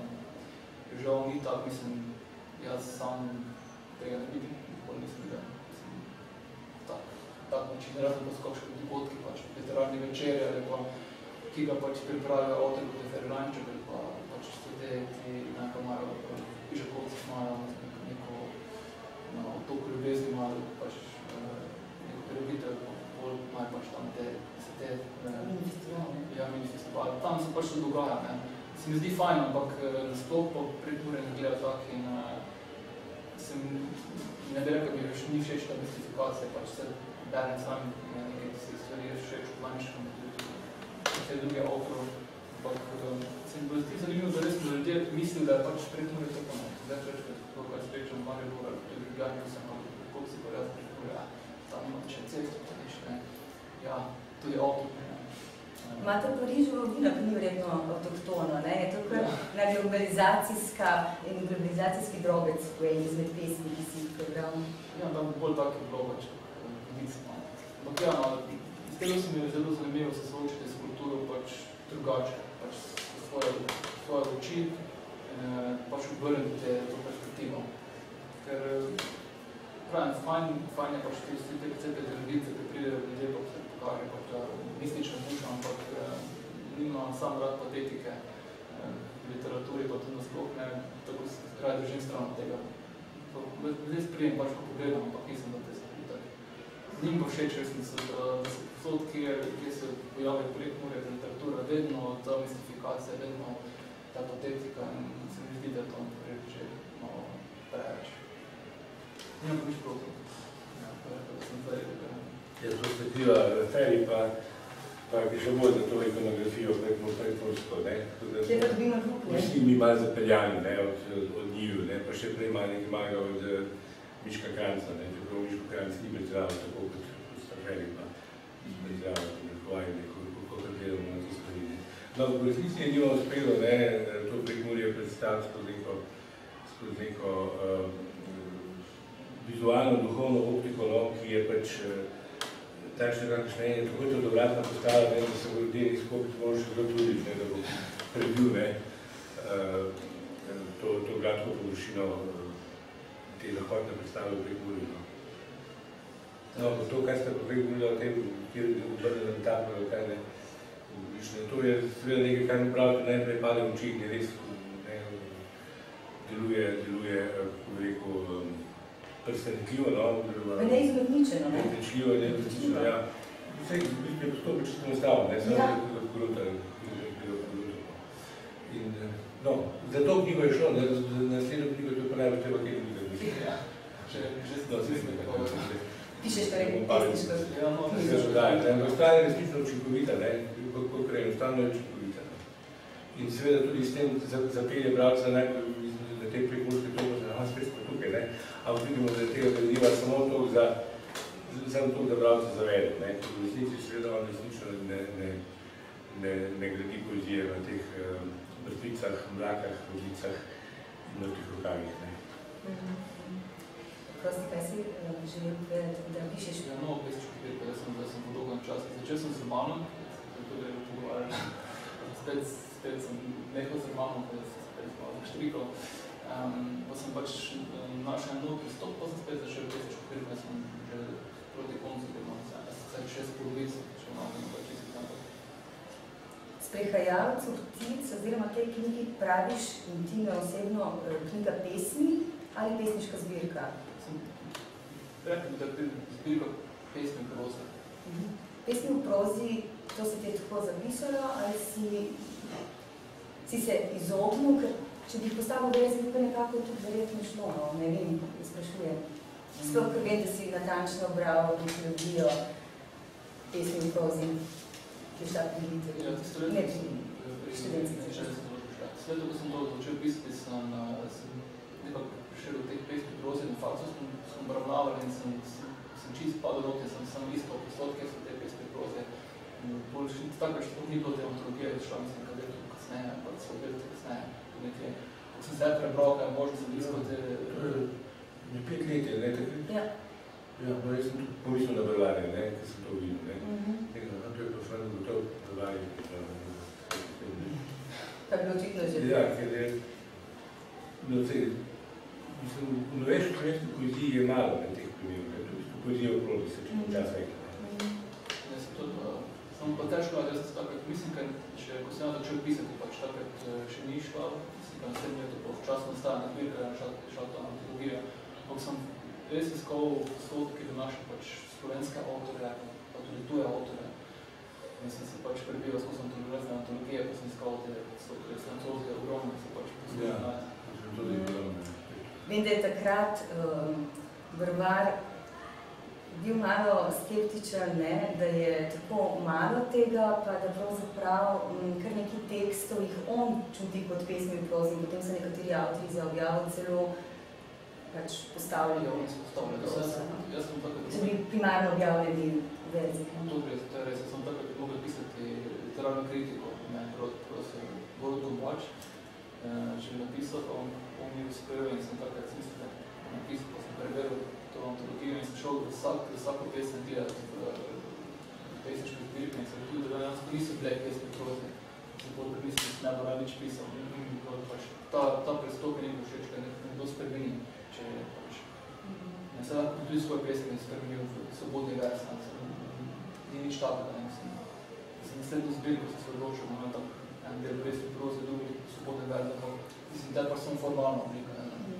žal ni tak, mislim, jaz sam tega ne vidim, nikoli nisem videl, mislim, tak, tak način, razen pa skočke dogodki, pač literarni večeri, ali pa, ki ga pač pripravijo avtor kot je Ferlanček, ali pa pač so te, ti nekaj imajo, Pižakovci imajo neko, na otoku ljubezni imajo pač neko prireditev, bolj imajo pač tam te, se te, ja, mini festivali, tam se pač to dogaja, ne. Se mi zdi fajn, ampak nasploh pa Prekmurje ne gleda tak in uh, sem, ne bi rekel, mi več ni všeč ta mistifikacija, pač se berem sami nekaj tistih stvari, je všeč v Planiškem, tudi vse druge avtorov, ampak um, se mi zdi zanimivo, da res ljudje mislijo, da je pač Prekmurje tako, ne, več več, to, kar sprečam v Maribor, ali tudi v Ljubljani, ko sem malo koliko si pa jaz Prekmurje, tam imate še cesto, pa nič, ne, ja, tudi avtor, ne.
Imate Parižovo vino, ki ni verjetno avtoktono, ne? Je to kar na globalizacijska in globalizacijski drobec v eni izmed pesmi, ki si jih prebral?
Ja, tam bolj tak je blogač, kot nismo. Ampak ja, iz tega se mi je zelo zanimivo se soočiti s kulturo pač drugače, pač svoje, svoje oči, eh, pač obrniti to perspektivo. Ker pravim, fajn, fajn je pač te recepte tradice, ki pridejo ljudje, pa se pokaže pač ta mistična duša, ampak eh, nima sam rad patetike eh, v literaturi, pa tudi nasploh ne, tako se rad držim stran od tega. Zdaj sprijem pač, ko pogledam, ampak nisem da te stvari tak. Nim pa všeč, resnico, da, da se posod, kjer, kjer se pojavi Prekmurje, literatura, vedno ta mistifikacija, vedno ta patetika in se mi zdi, da je to že malo preveč. Nimam pa nič proti. Ja, pa rekel, da sem zdaj rekel.
Jaz posvetila Feri pa, pa bi še bolj za to ikonografijo prekmursko, ne?
Kje da dobimo drug, ne?
Vsi mi malo zapeljani, ne, od, od njiju, ne, pa še prej malo nekaj maga od Miška Kranca, ne, čeprav Miško Kranc ni pretirano tako kot sta Feri, pa ni pretirano, ne, hvaj, ne, kako gledamo na to stvari, ne. No, v resnici je njima uspelo, ne, to Prekmurje predstaviti skozi neko, skozi neko uh, vizualno, duhovno optiko, no, ki je pač uh, takšne, kakšne je, tako je to dobratna postala, ne, da se bo ljudje izkopiti, može še zelo truditi, ne, da bo prebil, ne, uh, to, to gradko površino uh, te lahkotne predstave v Prekmurju, no. No, to, kaj ste pa govorili o tem, kjer je obrnjen tap, kaj ne, to je seveda nekaj, kar mi pravite, najprej pade v oči, je res, ne, deluje, deluje, kako bi rekel, presenetljivo, no,
neizmedničeno, ne?
Neizmedničljivo, neizmedničeno, ja. Vse je postopno čisto nastavljeno, ne, samo da je koruta, in, no, za to knjigo je šlo, ne, za naslednjo knjigo, to je pa najbolj treba kaj nekaj.
Ja, še resnično.
Pišeš torej pesniško.
Ostane resnično učinkovita, ne, kako prej, enostavno je učinkovita. In seveda tudi s tem zapelje bralca najbolj na te prekmurske togo, da nas spet smo tukaj, ne, ampak vidimo, da je tega gradiva samo toliko za, samo toliko, da bralca zavede, ne. V resnici seveda on resnično ne, ne, ne, ne gradi poezije na teh um, mrtvicah, mlakah, vodicah in na teh rokavih, ne.
Mm-hmm. Prosti, kaj si uh, želel povedati, da pišeš?
Ja, no, pesniško pirko, jaz sem, da sem po dolgem času. Začel sem z romanom, zato je pogovarjal. Spet, spet sem nehal z romanom, ko sem spet malo naštrikal. Um, pa sem pač našel nov pristop, pa sem spet začel pesniško pirko, jaz sem že proti koncu, ker imam se šest polovic, če malo ne pa čisto tam.
Sprehajalec vtic, oziroma tej knjigi praviš intimno osebno knjiga pesmi ali pesniška zbirka?
Rekam, da je zbirka pesmi in proze.
Pesmi v prozi, to se ti je tako zapisalo, ali si, si se izognil, ker če bi postavil verzi, bi pa nekako tudi verjetno šlo, no, ne vem, sprašujem. Sploh, ker vem, da si natančno bral mitologijo pesmi v prozi, ki je šla prilitev.
Ja, tisto leto sem študentski. Sveto, ko sem to začel pisati, sem nekako prišel v teh pesmi prozi, na faktu sem obravnavali in sem, sem, sem čisto padel rok, sem samo isto postotke, so te pesmi proze. Tako, što ni bilo te antologije, šla mislim, kad je to kasneje, pa so objelte kasneje. Nekaj, ko sem zdaj prebral, kaj možno sem iskal te...
To je pet let, ne, takrat?
Ja.
Ja, no, jaz sem tudi pomislil na Brvarje, ne, ker sem to videl, ne.
Mm-hmm.
Nekaj, no, to je pa šlo gotov Brvarje.
Pa bilo očitno že.
Ja, ker je... No, sej, mislim, v novejši slovenski poeziji je malo na teh primerov, ne, tudi v poeziji v prozi se čim čas rekla.
Ja, sem to, samo pa težko, da sem takrat, mislim, ker še, ko sem začel pisati, pač takrat še ni šla, mislim, da na sedem leto pa včasno nastaja na zbirka, šla ta antologija, ampak sem res iskal postotke do naše pač slovenske avtore, pa tudi tuje avtore. In sem se pač prebival skozi antologije, pa sem iskal te postotke, francoze, ogromne, se pač poslušal najti.
Vem, da je takrat um, Brvar bil malo skeptičen, ne, da je tako malo tega, pa da pravzaprav um, kar neki tekstov jih on čuti kot pesmi v prozi in potem so nekateri avtori za objavo celo pač postavljali.
Ja, niso postavljali. Jaz sem tako...
Če bi primarno objavljali verzi.
To gre, to je res. Jaz sem tako mogel pisati literarno kritiko, ne, prosim, Borut Gombač. Če bi napisal, pa on, on mi uspel in sem takrat smisel napisal, pa sem preveril to antologijo in sem šel vsak, vsako pesem gledati v pesniške zbirke in sem tudi, da dejansko niso bile pesmi proze. Sem bolj premislil, da sem ne bo nič pisal. Pač, ta, ta prestop mi ni bil všeč, ker nekdo spremeni. Če pač, ne se lahko tudi svoje pesmi spremenil v svobodni vers, ni nič takega, ne mislim. Sem naslednjo zbirko se se odločil, imam tam en del pesmi proze, drugi svobodne verze, ampak mislim, da je pač samo formalna oblika.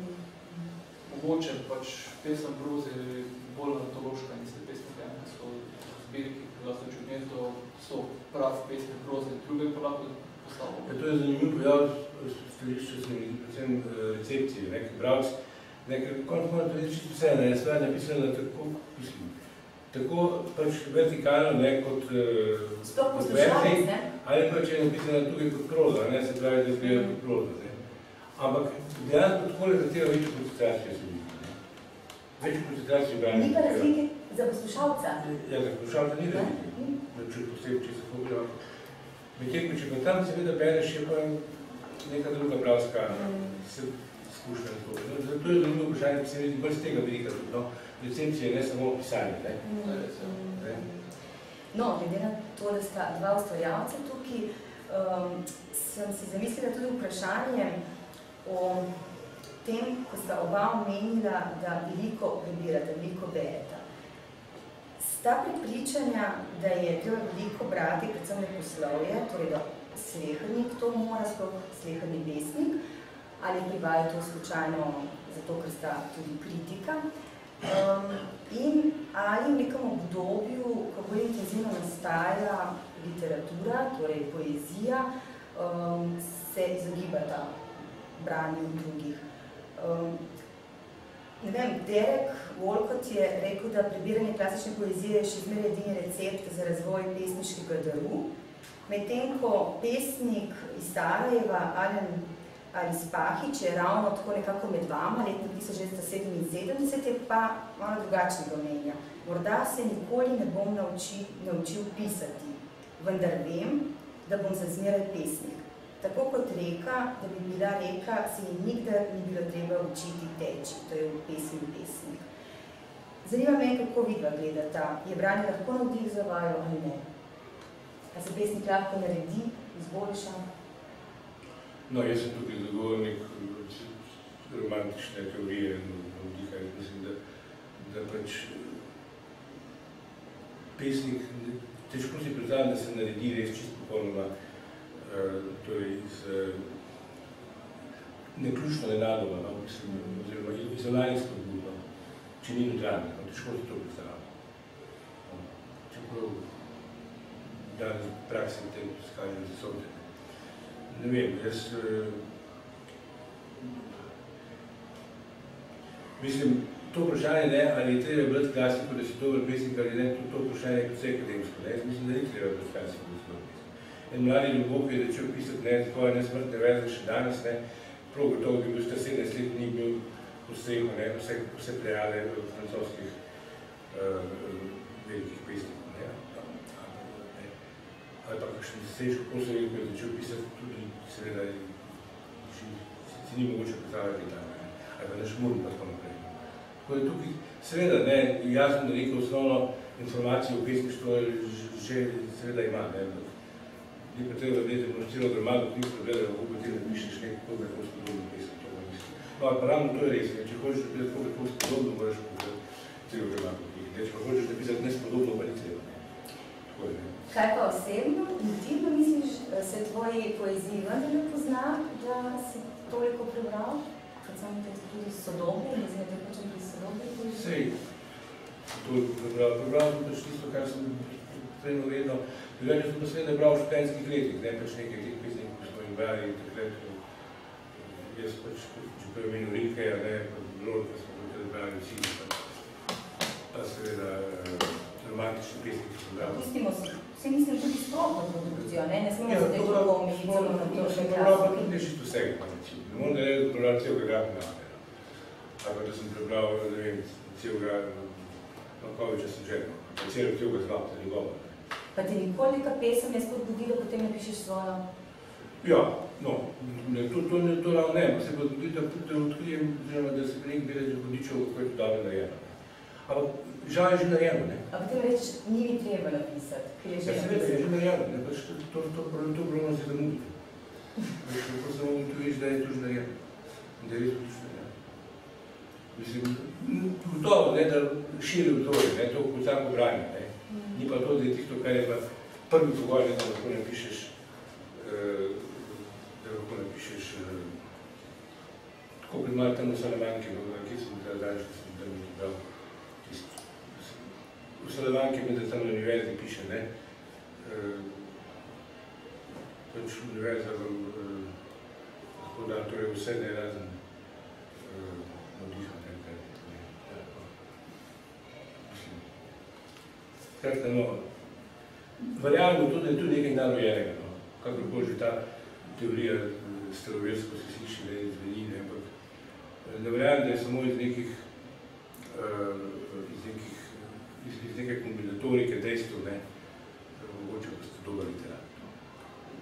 Mogoče pač pesem proze je bolj antološka in se pesmi, ki so zbirki, ki so čudneto, so prav pesmi proze, druge pa lahko postavljamo.
Ja, to je zanimiv pojav stališča, predvsem recepcije, nekaj bravc, nekaj, konec moram tudi čisto vse, ne, stvar je napisana tako, mislim, tako pač vertikalno, ne, kot
uh, verzi,
ali pač je napisana tukaj kot proza, ne, se pravi, da zgleda kot proza, ne. Ampak dejansko takole zahteva večjo koncentracijo se vidi, ne. Večjo koncentracijo branja.
Ni pa razlike za poslušalca?
Ja, za poslušalca ni razlike, če posebej, če se pogledamo. Medtem, če pa tam seveda bereš, je pa neka druga bravska skušnja. To je zanimivo vprašanje, ki se vidi bolj z tega vidika tudi, no. Recenzije, ne samo pisanje, ne.
Mm. No, glede na to, da sta dva ustvarjalca tukaj, um, sem si zamislila tudi vprašanje o tem, ko sta oba omenila, da veliko prebirata, veliko bereta. Sta prepričanja, da je treba veliko brati, predvsem leposlovje, torej da slehernik to mora, sploh sleherni pesnik, ali privaja to slučajno zato, ker sta tudi kritika. Um, in ali v nekem obdobju, kako intenzivno nastaja literatura, torej poezija, um, se izogibata branju drugih. Um, ne vem, Derek Walcott je rekel, da prebiranje klasične poezije je še zmeraj edini recept za razvoj pesniškega daru, medtem ko pesnik iz Sarajeva, Alen ali Spahić je ravno tako nekako med vama, letnik tisoč devetsto sedeminsedemdeset, je pa malo drugačnega mnenja. Morda se nikoli ne bom naučil, naučil pisati, vendar vem, da bom za zmeraj pesnik. Tako kot reka, da bi bila reka, se ji nikdar ni bilo treba učiti teči, to je v pesmi pesnik. Zanima me, kako vidva gledata, je branje lahko navdih za vaju ali ne? A se pesnik lahko naredi, izboljša?
No, jaz sem tukaj zagovornik romantične teorije navdiha. Mislim, da, da pač pesnik, težko si predstavljam, da se naredi res čisto popolnoma, uh, torej iz uh, neključno nenadoma, no, mislim, oziroma izolarijsko odbudno, če ni notranji, no, težko si to predstavljam. No, čeprav dan praksi te skažem za sobe. Ne vem, jaz uh, mislim, to vprašanje ne, ali je treba brati klasiko, da si dober pesnik ali ne, to, to vprašanje je predvsej akademsko, ne, jaz mislim, da ni treba brati klasiko, da si dober pesnik. En mladi ljubok je začel pisati, ne, tvoje nesmrtne verze še danes, ne, prav gotovo bi bil sta sedemnajst let ni bil v strehu, ne, vse, vse plejade francoskih uh, velikih pesnikov, ne, ali pa kakšen sež, kako se veliko je začel pisati, tudi seveda si ni mogoče predstavljati tam, ne? Ali pa naš Murn pa tako naprej. Tako da tukaj, seveda, ne, jasno, da neko osnovno informacijo o pesništvu že seveda ima, ne, ni pa treba, da je demonstrilo gromado knjig, pregledal, kako ti napišeš nekaj, kako je tako spodobno pesnik, to pa mislim. No, ali pa ravno to je res, ne? Če hočeš napisati kako je tako spodobno, moraš pogledati celo gromado knjig, ne? Če pa hočeš napisati nespodobno, pa ni treba, ne? Tako je, ne?
Kaj pa osebno, intimno misliš, se tvoji poeziji vendarle pozna, da si toliko prebral? Predvsem tudi sodobne, mislim, da hočem pri sodobne poeziji?
Sej, toliko prebral. Prebral sem pač tisto, kar sem trenil vedno. Drugače sem pa seveda bral v študentskih letih, ne pač nekaj teh pesnikov, ko smo jim brali takrat. Jaz pač, če pa imenil Rilkeja, ne, pa Lord, pa smo tudi brali vsi, pa seveda romantični pesniki sem bral.
Pustimo se. Vse mislim tudi splošno produkcijo, ne? Ne smemo se tega omejiti samo na to še
klasiko. Prebral pa tudi ne čisto vsega, pa način. Ne moram da je prebral celega grad Nafera. Ali pa da sem prebral, ne vem, celega Malkoviča sem želel. Pa celo celega znal, to je njegova.
Pa ti nikoli neka pesem je spodbudila, potem napišeš svojo?
Ja, no, ne, to, to, to, to ravno ne, pa se pa zbudi, da, da odkrijem, da se pri nekaj vedeč hudičev, kako je to dobro narejeno. Ampak žal je že narejeno, ne?
A potem reč, ni mi treba napisati, ker je že
napisati. Ja, seveda je že narejeno, ne? Pač to, to, to, to bilo se zamuditi. Kako se vam tu viš, da je to že narejeno. Da je res to že narejeno. Mislim, gotovo, ne, da širi obzorje, ne, to kot samo branje, ne. Ni pa to, da je tisto, kar je pa prvi pogoj, da lahko napišeš, da lahko napišeš, tako kot malo tam v Salamanki, kje sem treba danes, da sem tam bral. V Salamanki mi, da tam na univerzi piše, ne, pač univerza vam lahko da, torej vse ne razen navdiha, ne, kaj, ne, mislim. Skratka, no, verjamem to, da je tu nekaj narojenega, no, kakorkoli že ta teorija staroversko se sliši, ne, zveni, ne, ampak ne verjamem, da je samo iz nekih, iz nekih iz, iz neke kombinatorike dejstev, ne, mogoče pa ste dober literat.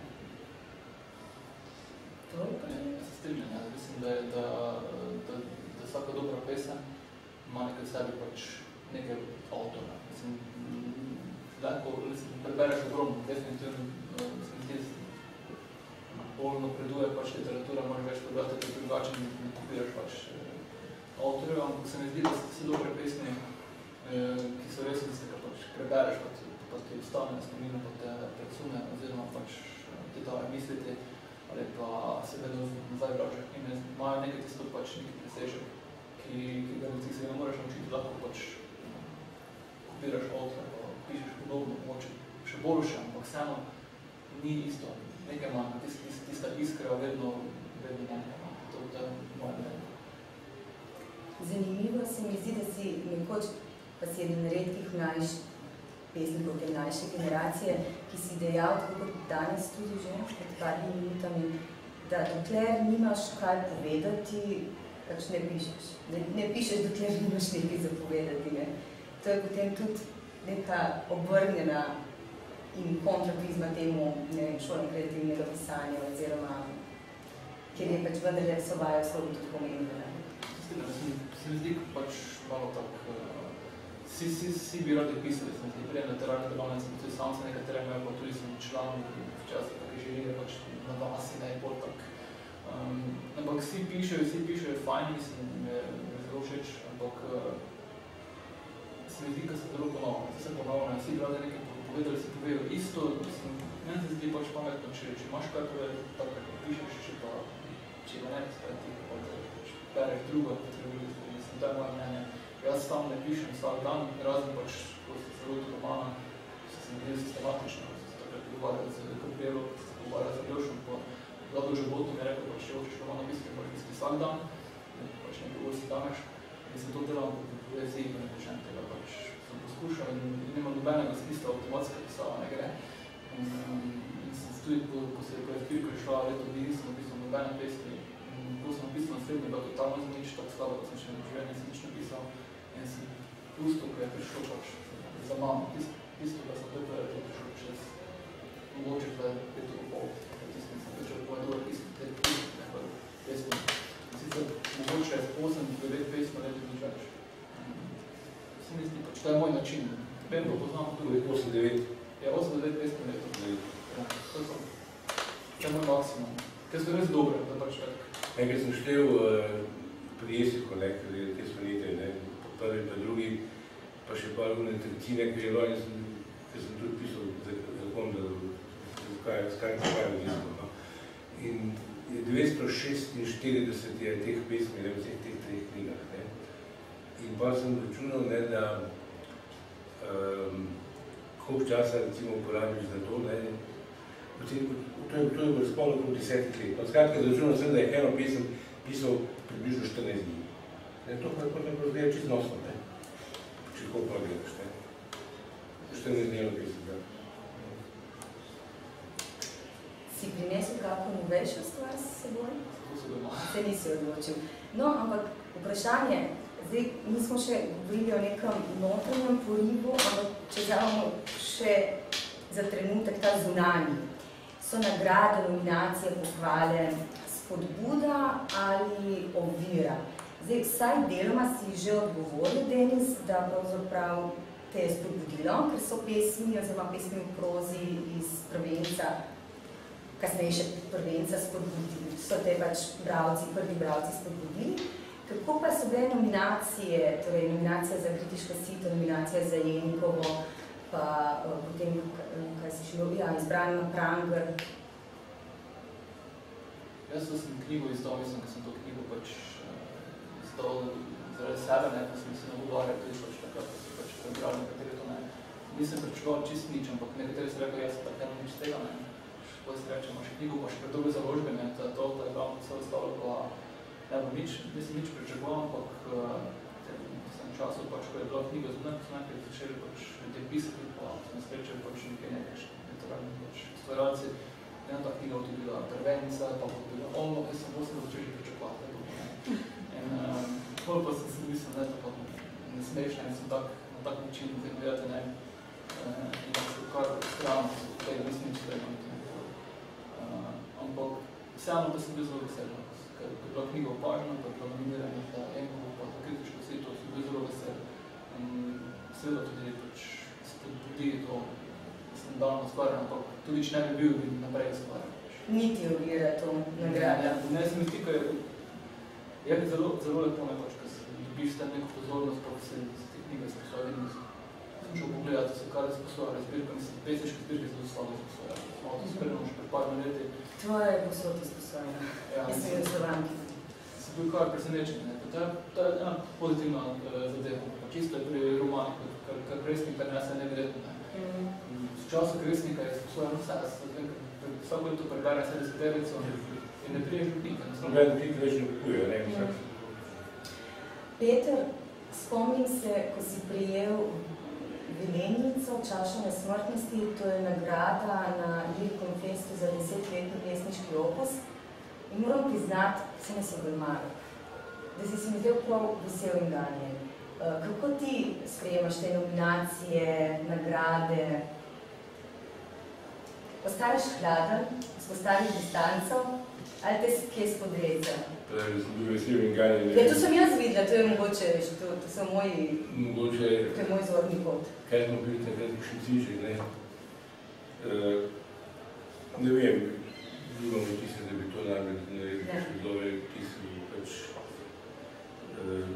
mislim, da, je, da, da, da vsaka dobra pesem ima nekaj sebi pač nekaj avtora. Mislim, lahko prebereš ogromno, definitivno, mislim, zdi, bolj napreduje pač literatura, moraš več prebrati, da drugače ne kopiraš pač avtorjev, ampak se mi zdi, da so vse dobre pesmi, ki so res, da se ga pač prebereš, pa ti, pa ti ostane na spominu, pa te predsume, oziroma pač ti daje misliti, ali pa se vedo nazaj vraža. In imajo nekaj tisto pač nekaj presežek, ki, ki ga recik se ne moraš naučiti, lahko pač kopiraš avtorja, pa pišeš podobno, moče še boljše, ampak vseeno ni isto. Nekaj manj, tist, tist, tista iskra vedno, vedno nekaj manj. To je moje mnenje.
Zanimivo se mi zdi, da si nekoč, pa si eden redkih mlajš pesnikov te mlajše generacije, ki si dejal, tako kot danes tudi že, pred parmi minutami, da dokler nimaš kaj povedati, pač ne pišeš. Ne, ne pišeš, dokler nimaš nekaj za povedati. Ne. To je potem tudi neka obrnjena in kontraprizma temu, ne vem, šolne kreativnega pisanja, oziroma, kjer je pač vendar so vajo slovo tudi pomembne.
Se mi zdi pač malo tak, vsi, vsi, vsi bi radi pisali, se mi zdi, prej na terarne delavnice, tudi sam se nekatere imajo, pa tudi sem član, včasih tako želije pač na vasi, ne, bolj tak. Um, ampak vsi pišejo, vsi pišejo fajn, mislim, me, me zelo všeč, ampak se mi zdi, da se zelo ponovno, se se ponovno, vsi bi radi nekaj povedali, se povejo isto, mislim, meni se zdi pač pametno, če, če imaš kaj povedati, tako kako pišeš, če pa, če pa ne, spet ti, bereš drugo, mislim, to je moje mnenje. Jaz tam ne pišem vsak dan, razen pač, ko se se loti romana, se sem bil sistematično, ko se takrat pogovarjal z Gabrielo, se se pogovarjal z Aljošom, pa Vlado Žebotu mi je rekel, pač, če hočeš romana pisati, moraš pisati vsak dan, pač nekaj ur si dameš, in sem to delal v poeziji, ko ne počnem tega, pač sem poskušal in nimam nobenega smisla avtomatska pisava, ne gre. In, in sem tudi, ko, ko se je po Espirko šla leto dni, nisem napisal nobene pesmi. Ko sem napisal na srednji, bila totalno za nič, tako slabo, da sem še v življenju nič napisal. In sem pustil, ko je prišel pač za mamo. Tisto, da sem to prvi prišel čez mogoče tle leto in pol. Tisto sem pričal, da je dober tisto, te pesmi. Sicer mogoče osem devet pesmi leto nič več. Se mi zdi pač, to je moj način. Vem, ko poznam tudi.
osem devet.
Ja, osem devet pesmi leto. Ja, to je to. To je moj maksimum. Te so res dobre, da pač tako.
Enkrat sem štel uh, pri Jesiku, ne, te smenite, ne, prvi pa drugi, pa še par une tretjine, ki je bilo, in sem, ker sem tudi pisal zakon, da skaj v Jesku. No. In devetsto šestinštirideset je teh pesmi, ne, v vseh teh treh knjigah. Ne. In pa sem računal, ne, da um, koliko časa recimo uporabiš za to, ne, potem, to je, to je bilo spolno kot desetih let. No, skratka, zračunal sem, da je eno pesem pisal približno štirinajst dni. Ne, to pa je zdaj čisto nosno, ne? Če koliko pa gledaš, ne? štirinajst dni eno pesem, ja.
Si prinesel kako novejšo stvar s seboj?
To se doma.
Se nisi odločil. No, ampak vprašanje, zdaj nismo še govorili o nekem notranjem porivu, ampak če zavamo še za trenutek ta zunanji. So nagrade, nominacije, pohvale, spodbuda ali ovira? Zdaj, vsaj deloma si že odgovoril, Denis, da pravzaprav te je spodbudilo, ker so pesmi, oziroma pesmi v prozi iz prvenca, kasnejše prvenca spodbudili. So te pač bravci, prvi bravci spodbudili. Kako pa so bile nominacije, torej nominacija za Kritiško sito, nominacija za Jenikovo, pa potem, kaj si še ja, izbran na Pranger.
Jaz sem knjigo izdal, mislim, ker sem to knjigo pač izdal zaradi sebe, ne, pa sem se nagovarjal tudi pač takrat, da so pač prebrali nekateri to ne. Nisem pričakoval čist nič, ampak nekateri so rekel, jaz pa temo nič tega, ne. Potem se reče, imaš knjigo, pa še predolge založbe, ne, to, to je glavno vse ostalo, pa ne bo nič, nisem nič pričakoval, ampak v času, pač, ko je bila knjiga zunaj, so najprej začeli pač ljudje pisati, pa sem srečal pač nekaj nekaj literarni pač stvaralci. Ena ta knjiga tudi bila prvenca, pa bo bila ono, ki sem bolj začeli pričakovati. In um, pol pa sem si mislil, ne, to pa ne smešno in sem tak, na tak način zdaj gledati, ne, in da se kar strano, tega nisem nič treba. Uh, ampak vseeno pa sem bil zelo vesel, ker bila knjiga opažena, pa je bila nominirana za Emo, pa za kritiško sveto, sem bil zelo vesel. Seveda tudi pač spodbudi to, sem davno stvarjeno, ampak tudi če ne bi bil, bi naprej stvarjeno.
Niti ovira to nagrada.
Ne, ne, se mi zdi, ker je zelo, zelo lepo me pač, ker dobiš tam neko pozornost, pa se te knjige sposoja in sem šel pogledati, se kar sposoja zbirka, mislim, pesniške zbirke zelo slabo sposoja. Malo to spremljamo še pred par leti.
Tvoje posod je sposoja.
Ja,
Jaz sem v Slovanki.
Sem bil kar presenečen, ne. To je, to je ena pozitivna uh, zadeva. Pa čisto je pri romanih, kar, kar kresnik prenese neverjetno. Ne. Mm. V času kresnika je sposoja na vse, vsako leto prebere sedemdeseterico in ne priješ do knjige.
Noben knjig več ne kupuje, ne, vsak.
Peter, spomnim se, ko si prijel Vilenjico, Čašo nesmrtnosti, to je nagrada na Lirikum Festu za desetletni pesniški opus. In moram priznati, se ne se golmaro, da si se mi zdel prav vesel in ganjen. Kako ti sprejemaš te nominacije, nagrade? Ostaješ hladen, spostaviš distanco, ali te kje spodreza?
Pravi, sem bil vesel in ganjen.
Ja, to sem jaz videla, to je mogoče, veš, to, to so moji,
mogoče,
to je moj zorni pot.
Kaj smo bili takrat še cižek, ne? Uh, ne vem, ljubamo tiste, da bi to namreč naredili, še dove, ki so pač uh,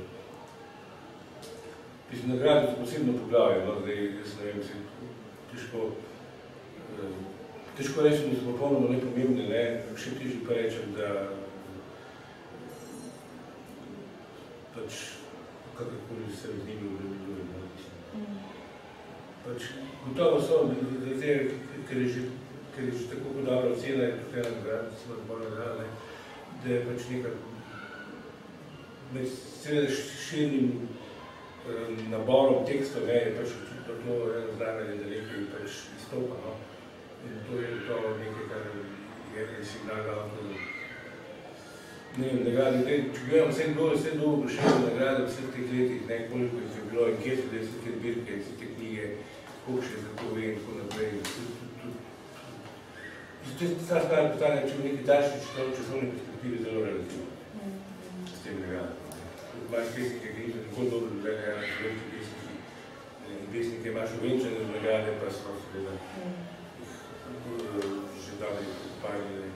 mislim, nagrade so posebno poglavje, no, zdaj, jaz ne vem, se težko uh, težko rečem, da so popolnoma nepomembne, ne, še težje pa rečem, da pač kakorkoli se z njimi obremenjuje, no, mislim. Mm. Pač gotovo so, ker je že ker je že tako dobra ocena, je tudi ena nagrada, smo bolj nagrada, da je pač nekako med seveda širnim um, naborom tekstov, ne, je pač očitno to eno znamenje, da nekaj pač izstopa, no. In to je gotovo nekaj, kar je en signal avtorov. Ne vem, nagrade, ne, če gledam vse dolgo, vse dolgo vprašanje nagrade v vseh teh letih, ne, koliko je bilo in kje so vse te zbirke, vse te knjige, koliko še za to ve in tako naprej. To je ta stvar postane, če v neki daljši časovni perspektivi zelo relativno s tem nagradom. Imaš pesnike, ki niso tako dobro dobene, imaš veliki pesniki in pesnike imaš uvenčane z nagrade, pa so seveda že dali podpajene.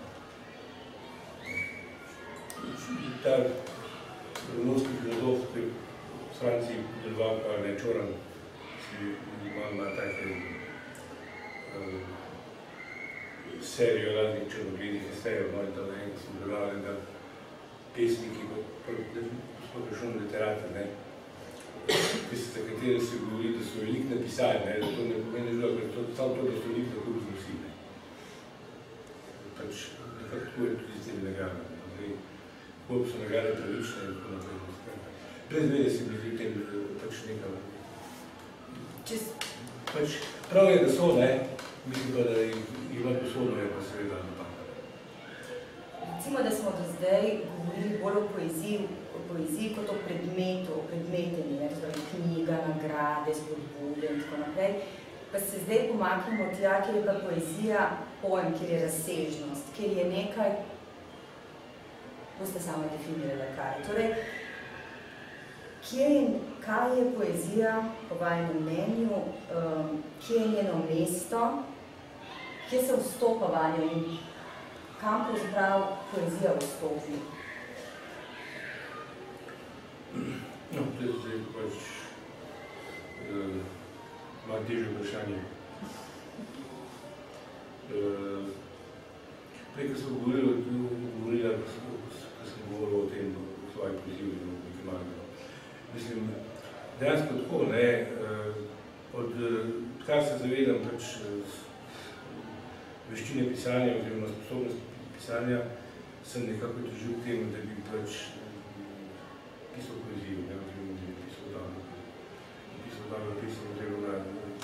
Ta romunski filozof, ki je v Franciji deloval, pa ne Čoran, si ima take serijo raznih črnogledih esejev, no, in da nekaj smo delovali, da pesniki, sploh prišel literate, ne, za katere se govori, da so veliko napisali, ne, da to ne pomeni želo, ker to, samo to, da so veliko tako vznosili. Pač, nekako tako je tudi s temi nagradami. Koliko so nagrade pravične in tako naprej. Brez vede se mi zdi v tem pač nekaj. Pač, prav je, da so, ne, mislim pa, da ima posodno, je pa seveda napaka.
Recimo, da smo do zdaj govorili bolj o poeziji, o poeziji kot o predmetu, o predmetenju, ne, torej knjiga, nagrade, spodbude in tako naprej. Pa se zdaj pomaknemo tja, kjer je pa poezija pojem, kjer je razsežnost, kjer je nekaj, boste sami definirali, kaj. Torej, kje in kaj je poezija, po vašem mnenju, um, kje je njeno mesto, kje se vstopa vanjo in kam pravzaprav poezija vstopi?
No, to je zdaj pač uh, malo težje vprašanje. Uh, prej, ko smo govorili, govorili ko sem govoril o tem, o svoji poeziji, o nekaj malega. Mislim, dejansko tako, ne, od, kar se zavedam, pač veščine pisanja oziroma sposobnosti pisanja, sem nekako težil k temu, da bi pač pisal poezijo, ne, oziroma da bi pisal dobro, pisal dobro pisal, oziroma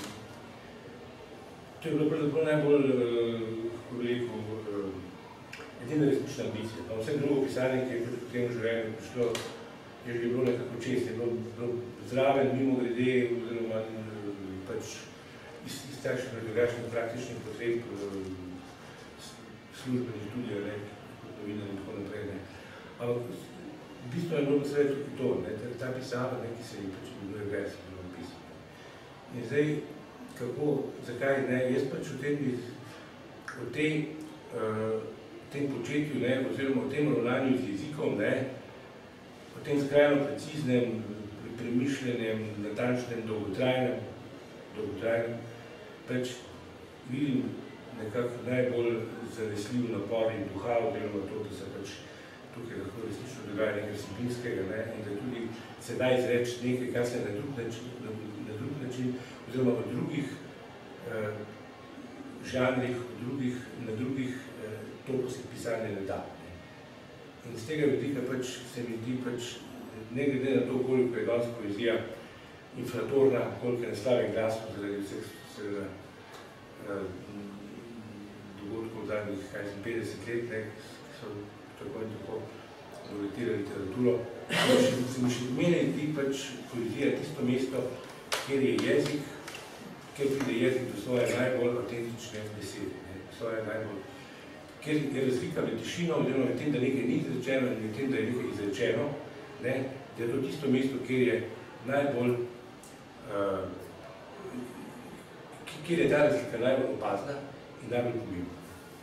to je bilo pravzaprav najbolj, kako bi rekel, edina resnična ambicija. Pa vse drugo pisanje, ki je v tem življenju prišlo, je že bilo nekako čest, je bilo, bilo zraven, mimo grede, oziroma pač iz, iz takšnih drugačnih praktičnih potreb službenih študija, ne, kot novinar in tako naprej. Ne. Ampak v bistvu je mnogo seveda tudi to, ne, ta pisava, ne, ki se jim pač imenuje vers, bilo pisano. In zdaj, kako, zakaj, ne, jaz pač v tem, v tej, uh, tem početju, ne, oziroma v tem ravnanju z jezikom, ne, v tem skrajno preciznem, premišljenem, natančnem, dolgotrajnem, dolgotrajnem, pač vidim nekako najbolj zanesljiv napor in duha, oziroma to, da se pač tukaj lahko resnično dogaja nekaj vsebinskega, ne, in da tudi se da izreči nekaj, kar se na drug način, na, na drug način oziroma v drugih eh, žanrih, v drugih, na drugih eh, topusih pisanja ne da. Ne. In z tega vidika pač se mi zdi pač, ne glede na to, koliko je danes poezija inflatorna, koliko je naslavek glasov zaradi vseh seveda eh, dogodkov v zadnjih, kaj sem, petdeset let, ne, ki so tako in tako doletira literaturo. Se mi še meni ti pač poezija tisto mesto, kjer je jezik, kjer pride jezik do svoje najbolj avtentične besede, ne, svoje najbolj, kjer je razlika med tišino, oziroma med tem, da nekaj ni izrečeno in med tem, da je nekaj izrečeno, ne, da je to tisto mesto, kjer je najbolj, uh, kjer je ta razlika najbolj opazna in najbolj pomembna.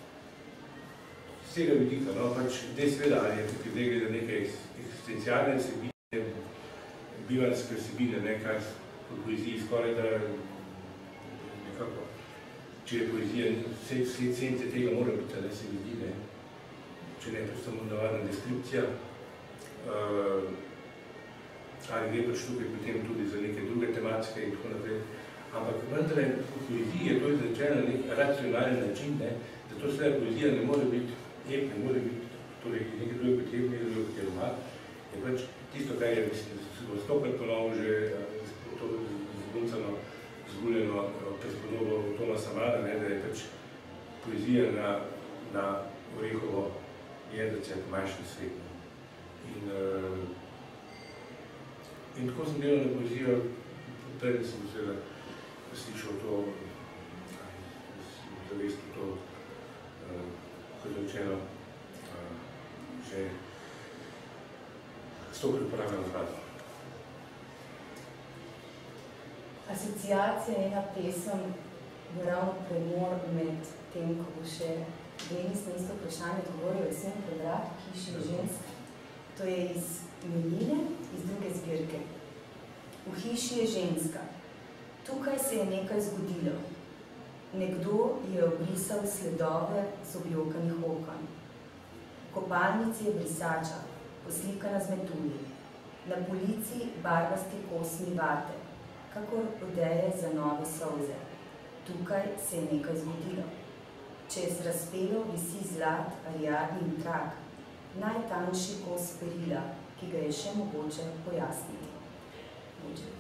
Z tega vidika, no, pač, zdaj seveda, ali je tukaj zdaj gleda nekaj eksistencialne vsebine, bivanske vsebine, ne, kar v poeziji skoraj da nekako, če je poezija, vse sence tega mora biti, ne, se vidi, ne, če ne, to samo navadna deskripcija, uh, ali gre pač tukaj potem tudi za neke druge tematske in tako naprej. Ampak vendar v poeziji je to izrečeno na nek racionalen način, ne, da to seveda poezija ne more biti ep, ne more biti, torej nekaj druge kot ep, nekaj druge kot je roman, je pač tisto, kar je, mislim, da se bo stokrat ponovil že to zguncano, zguljeno prespodobo Tomasa Mana, ne, da je pač poezija na, na orehovo jedrce manjši svet. In, uh, in tako sem delal na poezijo, preden sem vzela slišal to, zavestno to, uh, kot rečeno, uh, že stokrat uporabljeno zrado.
Asociacija je ena pesem, ravno premor med tem, ko bo še Denis na isto vprašanje odgovoril, je sem prebrat, Hiši je ženska. To je iz Meline, iz druge zbirke. V hiši je ženska. Tukaj se je nekaj zgodilo. Nekdo je obrisal sledove z objokanih okon. V kopalnici je brisača, poslikana z metulji. Na polici barvasti kosmi vate, kakor odeje za nove solze. Tukaj se je nekaj zgodilo. Čez razpelo visi zlat ariadni trak, najtanjši kos perila, ki ga je še mogoče pojasniti. Mogoče.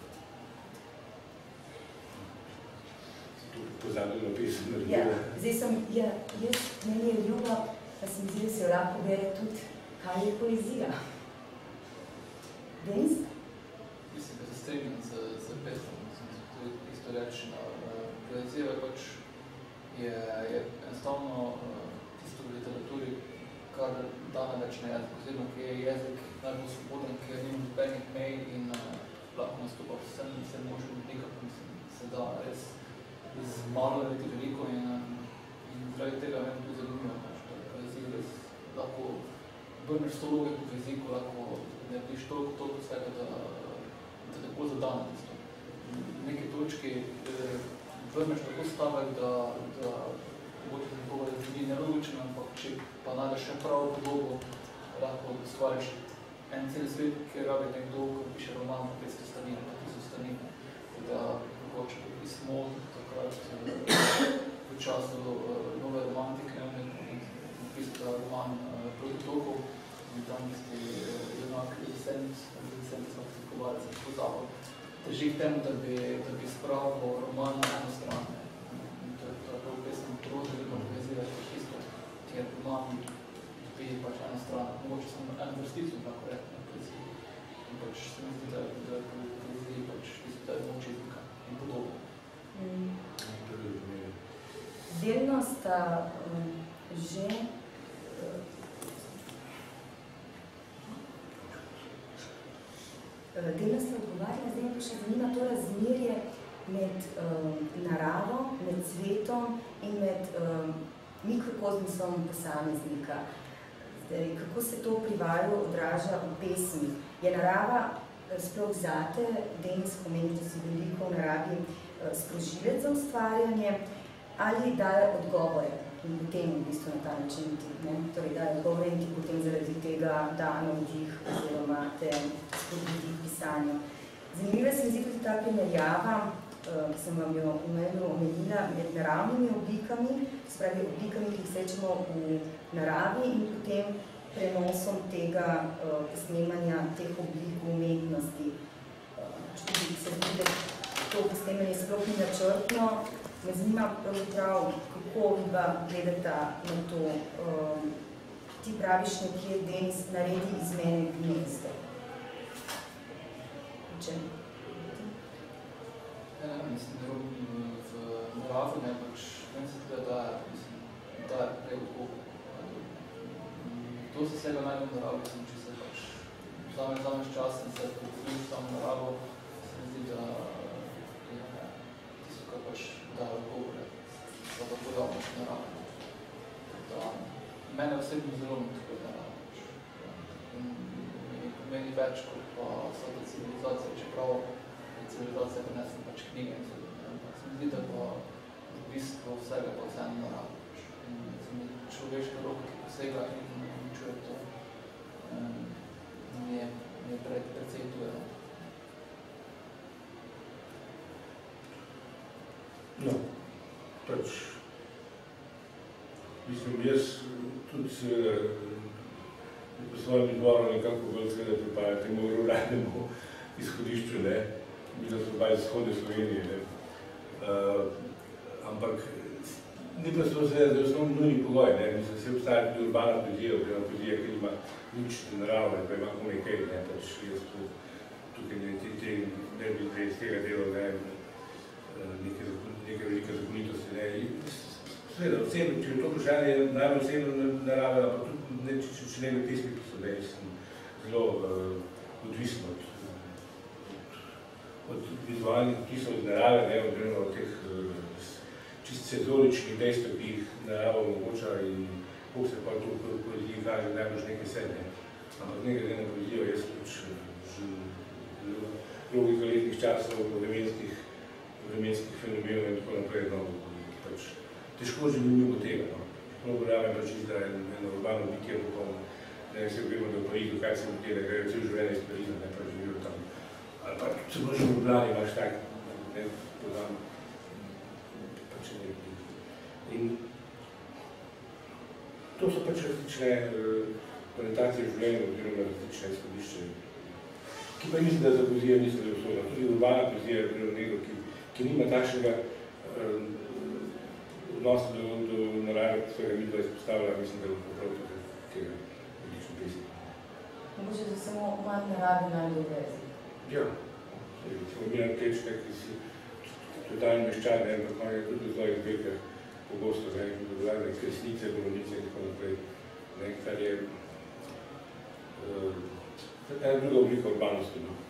Pozabljeno pesem naredila.
Ja, zdaj sem, ja, jaz, meni je ljuba, da sem zdaj, da se jo lahko bere tudi, kaj je poezija. Denis?
Mislim, da se strinjam z, z Petrom, mislim, da to je isto reči. Poezija pač je, je enostavno tisto v literaturi, kar da na več na jezik, oziroma ki je jezik najbolj svoboden, ki je nima nobenih mej in uh, lahko nastopa vsem in vse možno nekako, mislim, se da res iz malo narediti veliko in, in zaradi tega vem tudi zanimivo, da poezija res lahko vrneš sto logiko v jeziku, lahko ne biš toliko, toliko svega, da, da tako zadane tisto. V neki točki eh, vrneš tako stavek, da, da mogoče za nekoga razli nelogično, ampak če pa najdeš še pravo podobo, lahko stvariš en cel svet, kjer rabi nekdo, ko piše roman, pa petsto strani, pa tisoč strani, da mogoče to pismo, takrat v času nove romantike, napisal roman Proti tokov in tam isti junak Lisent, Lisent smo se pogovarjali za pozabo, teži k temu, da bi, da bi spravil roman na eno stran. In to je tako pesem Proza, veliko poezija, isto, kjer roman dobi pač eno stran, mogoče samo eno vrstico, tako reči, na poeziji. In pač se mi zdi, da je poeziji pač tisto, da je moč jezika in podobno.
Mm. Delno sta um, že uh, delno ste odgovarjali, zdaj me pa še zanima to razmerje med um, naravo, med cvetom in med um, mikrokozmosom posameznika. Zdaj, kako se to pri vaju odraža v pesmi? Je narava sploh zate, Denis pomeni, da si veliko v naravi sprožilec za ustvarjanje, ali daje odgovore in potem v bistvu na ta način ti, ne? Torej daje odgovore in ti potem zaradi tega da navdih oziroma te spodbudi k pisanju. Zanimiva se mi zdi tudi ta primerjava, ki sem vam jo omenila, med naravnimi oblikami, se pravi oblikami, ki jih srečamo v naravi in potem prenosom tega uh, posnemanja teh oblik v umetnosti. Če se zdi, da to posnemanje sploh ni načrtno, me zanima pravzaprav, kako vidva gledata na to. Uh, ti praviš nekje, Denis, naredi iz mene gnezdo. Če?
Ja, mislim, da robim v naravi, ne, pač, meni se tudi da, mislim, da je prej odgovor. To se vsega najdem v naravi, sem, če se pač vzame, vzameš čas in se pogovorim s samo naravo, se mi zdi, da je tisto, kar pač dajo odgovore, da pa podavno v naravi. Da, mene osebno zelo mi tako je narava. In pomeni več, kot pa vsa ta civilizacija, čeprav civilizacija prenesem pač knjige in so, ampak se mi zdi, da pa v bistvu vsega pa vseeno narava. In se mi človeška roka, ki posega in čuje to, mi je, mi je pred, precej tujeno.
No, pač, mislim, jaz tudi seveda po svojem izboru nekako bolj seveda pripada temu ruralnemu izhodišču, ne, mi da so baj izhode Slovenije, ne, uh, ampak ni pa to seveda, da je osnovno nujni pogoj, ne, mislim, se obstaja tudi urbana poezija, oziroma poezija, ki ima nič naravne, pa ima komaj kaj, ne, pač jaz tukaj ne, te, te, ne bi zdaj iz tega dela, ne, neke, neke velike zakonitosti, ne, seveda, osebno, če je to vprašanje najbolj osebno narave, pa tudi ne, če, če ne pesmi po sobe, sem zelo uh, odvisen od, od, od vizualnih vtisov iz narave, ne, oziroma od teh uh, čist senzoričnih dejstev, ki jih narava omogoča in kako se pa to v poeziji kaže najbolj nekaj sedne. Ampak nekaj glede na poezijo, jaz pač že dolgih letnih časov, vremenskih, vremenskih fenomenov in tako naprej, no, pač težko živim mimo tega, no. Prav verjamem pač, da je eno urbano bitje popolno, da se vemo, da v Parizu, kaj se bitje, da gre cel življenje iz Pariza, ne, pač živijo tam. Ali pa se boš v Ljubljani, imaš tak, ne, podam. In to so pač različne orientacije v življenju, oziroma različne izhodišče, ki pa mislim, da za poezijo niso da usodna. Tudi urbana poezija je nekdo, ki, ki nima takšnega um, odnosa do, do narave, ki svojega midva izpostavlja, mislim, da lahko prav tudi tega odlično pesmi.
Mogoče, da samo manj naravi najbolj jezik.
Ja, recimo Milan Klečka, ki si totalni meščan, ne, ampak on je tudi zelo izbirka pogosto, ne, dodane kresnice, borovnice in tako naprej, ne, kar je uh, ena druga oblika urbanosti. No.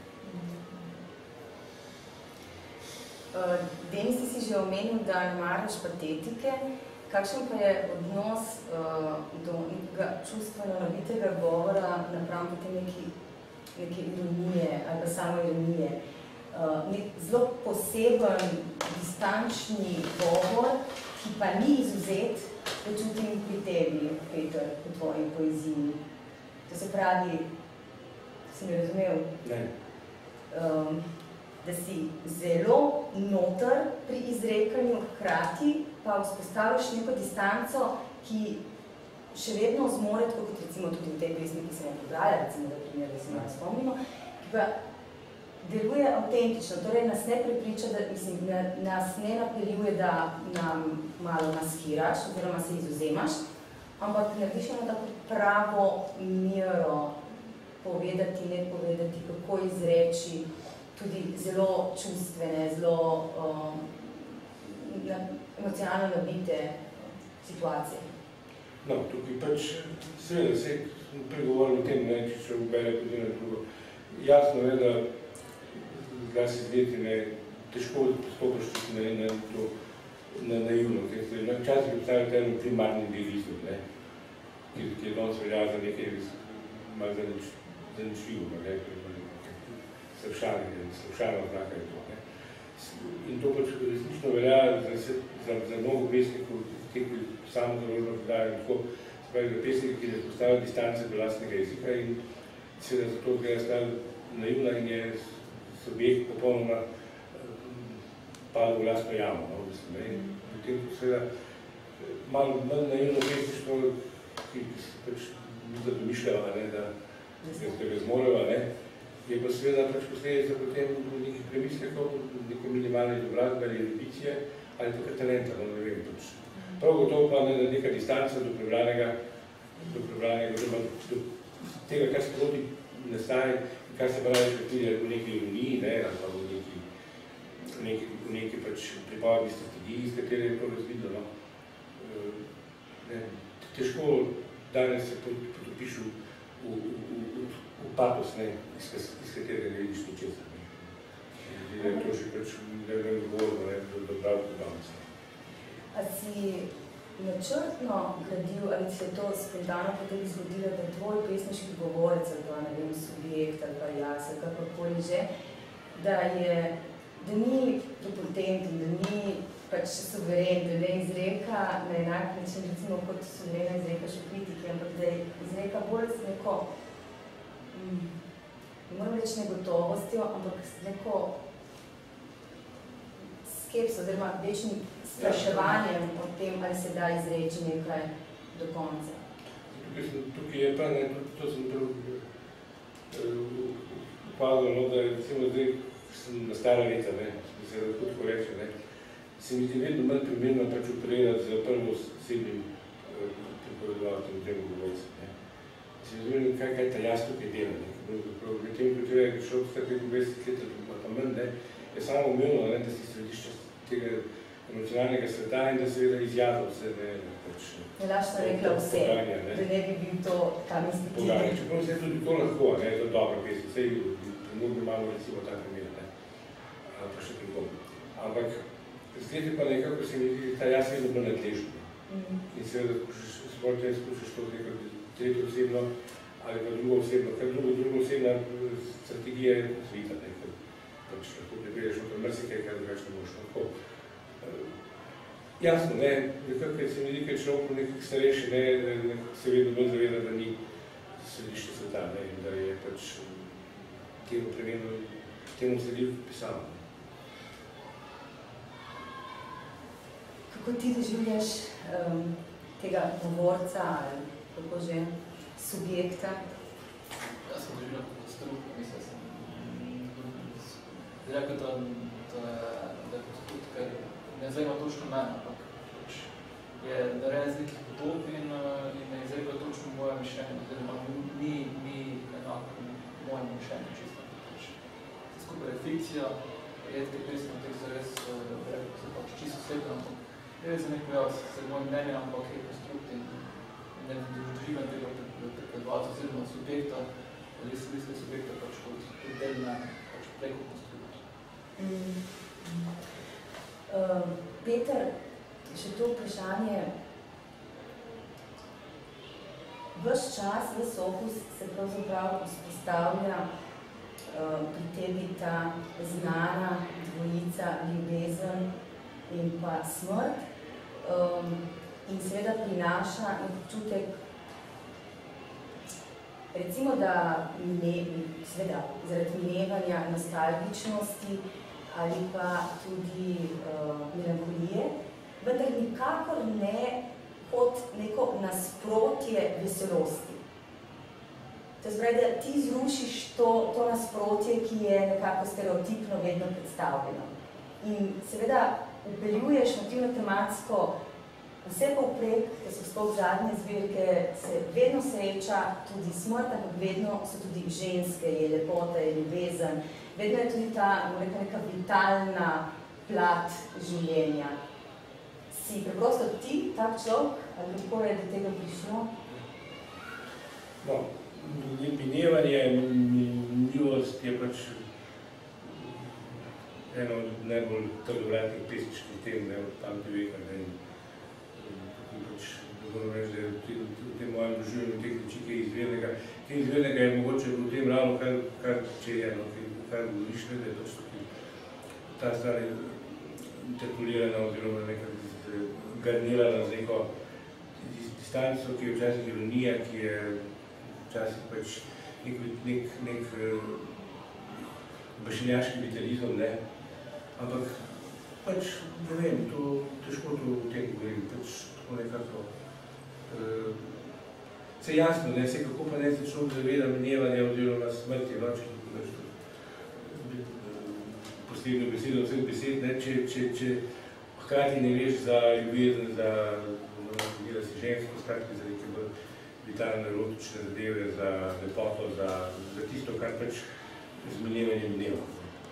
Uh, Denis, ti si že omenil, da ne maraš patetike. Kakšen pa je odnos uh, do nekega čustveno nabitega govora napram potem neki, neke ironije ali pa samo ironije? Uh, nek zelo poseben, distančni govor, ki pa ni izvzet, da čutim pri tebi, Peter, po tvoji poeziji. To se pravi, si mi razumel?
Ne.
Um, da si zelo noter pri izrekanju, hkrati pa vzpostaviš neko distanco, ki še vedno zmore, tako kot recimo tudi v tej pesmi, ki sem jo prebrala, recimo da primer, da se malo spomnimo, ki pa deluje avtentično, torej nas ne prepriča, da, mislim, na, nas ne napeljuje, da nam malo maskiraš, oziroma se izvzemaš, ampak narediš eno tako pravo mero povedati, ne povedati, kako izreči, tudi zelo čustvene, zelo um, emocionalno nabite situacije.
No, tukaj pač seveda se pregovoril o tem, ne, če se ubere tudi na drugo. Jasno je, da zlasti izvedeti, ne, težko stopiš na, na, to, na naivno. Včasih obstajajo termin primarni idealizem, ne, ki, ki je danes velja za nekaj malo zaničljivo, sršalno znaka je to. Ne. In to pač resnično velja za, za, za mnogo pesnikov, ki samo založno podajo tako, se pravi, za pesnike, ki ne postavljajo distance do lastnega jezika in seveda zato, ker je stala naivna in je subjekt popolnoma padel v lastno jamo. No, mislim, ne. Potem seveda malo manj naivno pesništvo, ki se pač da domišljajo, ne, da se razmorejo, ne, je pa seveda pač posledica potem nekih premislekov, neko minimalne izobrazbe ali erudicije ali pa talenta, no, ne vem, pač. Prav gotovo pa ne, da neka distanca do prebranega, do prebranega, oziroma do tega, kar se proti nastaje in kar se pravi špetnije v neki ironiji, ne, ali pa v neki, v neki, v neki pač pripovedni strategiji, iz katere je to razvidno, no. Ne, težko danes se potopiš v, v, v, v patos, ne, iz, iz katerega ne vidiš ničesar. Je to še pač neodgovorno, ne, do pravko danes.
A si načrtno gradil, ali se je to spontano potem zgodilo, da tvoj pesniški govorec, ali pa, ne vem, subjekt, ali pa jaz, ali kakorkoli že, da je, da ni potenten, da ni pač suveren, da ne izreka na enak način, recimo, kot suverena izreka še kritiki, ampak da izreka bolj z neko, ne moram reči negotovostjo, ampak z neko skepso, oziroma večnim spraševanjem o tem, ali se da izreči nekaj do konca.
Tukaj, tukaj je pa, ne, to sem prav upadlo, no, da recimo zdaj, sem na stara leta, ne, da se lahko tako reče, ne, se mi zdi vedno manj primerno pač operirati z prvo osebnim pripovedovalcem, temu govorcem, ne. Se mi zdi, kaj, kaj ta jaz tukaj dela, ne, v tem, kot je šel vsake dvajset let, pa manj, ne, je samo umevno, ne, da si središče tega emocionalnega sveta in da seveda izjavil vse, ne, pač...
Ne lažno rekla vse, da ne bi bil to tam izpititi.
Pogajanje, čeprav se je tudi to lahko, ne, to je dobro pesem, vse je mnogo malo recimo ta primer, ne, pa še prikom. Ampak, zdaj pa nekako se mi zdi, ta jaz vedno bolj nadležen. Mm. In seveda sploh te skušaš to nekako tretjo osebno ali pa drugo osebno, ker drugo, drugo osebna strategija je svita, ne, ker pač lahko prebereš v mrsikaj, kar drugač ne boš lahko. Jasno, ne, nekako se mi zdi, ker človek nekak starejši, ne, nekako se vedno bolj zaveda, da ni središče sveta, ne, in da je pač temu primerno, temu sledil pisal.
Kako ti doživljaš um, tega govorca ali kako že subjekta?
Jaz sem doživljal katastrofu, mislim, sem rekel, da, da, da je kot ker ne zajema točno mene, ampak pač je narejen z nekih podob in, in ne izrekel točno moje mišljenje, oziroma ni, ni enako moje mišljenje čisto. Pač, skupaj je fikcija, redke pesme, teh se res rekel, se pač čisto slepno, ampak res je nekaj jaz, se moj mnenje, ampak je konstrukt in ne doživljam tega prepredovalca oziroma subjekta, ali sredstva subjekta pač kot del mene, pač preko konstrukt.
Mm. Uh, Peter, še to vprašanje. Ves čas, ves opus se pravzaprav vzpostavlja uh, pri tebi ta znana dvojica ljubezen in pa smrt um, in seveda prinaša občutek, recimo, da mine, seveda, zaradi minevanja nostalgičnosti ali pa tudi uh, melankolije, vendar nikakor ne kot neko nasprotje veselosti. To je, da ti zrušiš to, to nasprotje, ki je nekako stereotipno vedno predstavljeno. In seveda upeljuješ motivno-tematsko vse povprek, da so sploh zadnje zbirke, se vedno sreča tudi smrt, ampak vedno so tudi ženske, je lepota, je ljubezen, vedno je tudi ta neka, neka vitalna plat življenja. Si preprosto ti, tak človek, ali kako je do tega prišlo?
No, minevanje, minljivost je pač eno od najbolj trdovratnih pesniških tem, ne, od pameti veka, ne, in pač, da moram reči, da je v tem mojem doživljenju teh reči kaj izvirnega. Kaj izvirnega je mogoče v tem ravno, kar, kar če je, no, kar govoriš, ne, da je točno, ki ta stvar je interpolirana oziroma nekaj garnirana z neko distanco, ki je včasih ironija, ki je včasih pač nek, nek, nek bašiljaški vitalizem, ne. Ampak pač, ne vem, to težko to v tem govorim, pač tako nekako. Uh, se jasno, ne, se kako pa ne se človek zaveda minevanja oziroma smrti, no, če poslednjo besedo vseh besed, ne, če, če, če hkrati ne veš za ljubezen, za, no, si žensko, skrati za neke bolj vitalne, erotične zadeve, za lepoto, za, za tisto, kar pač z minevanjem mineva.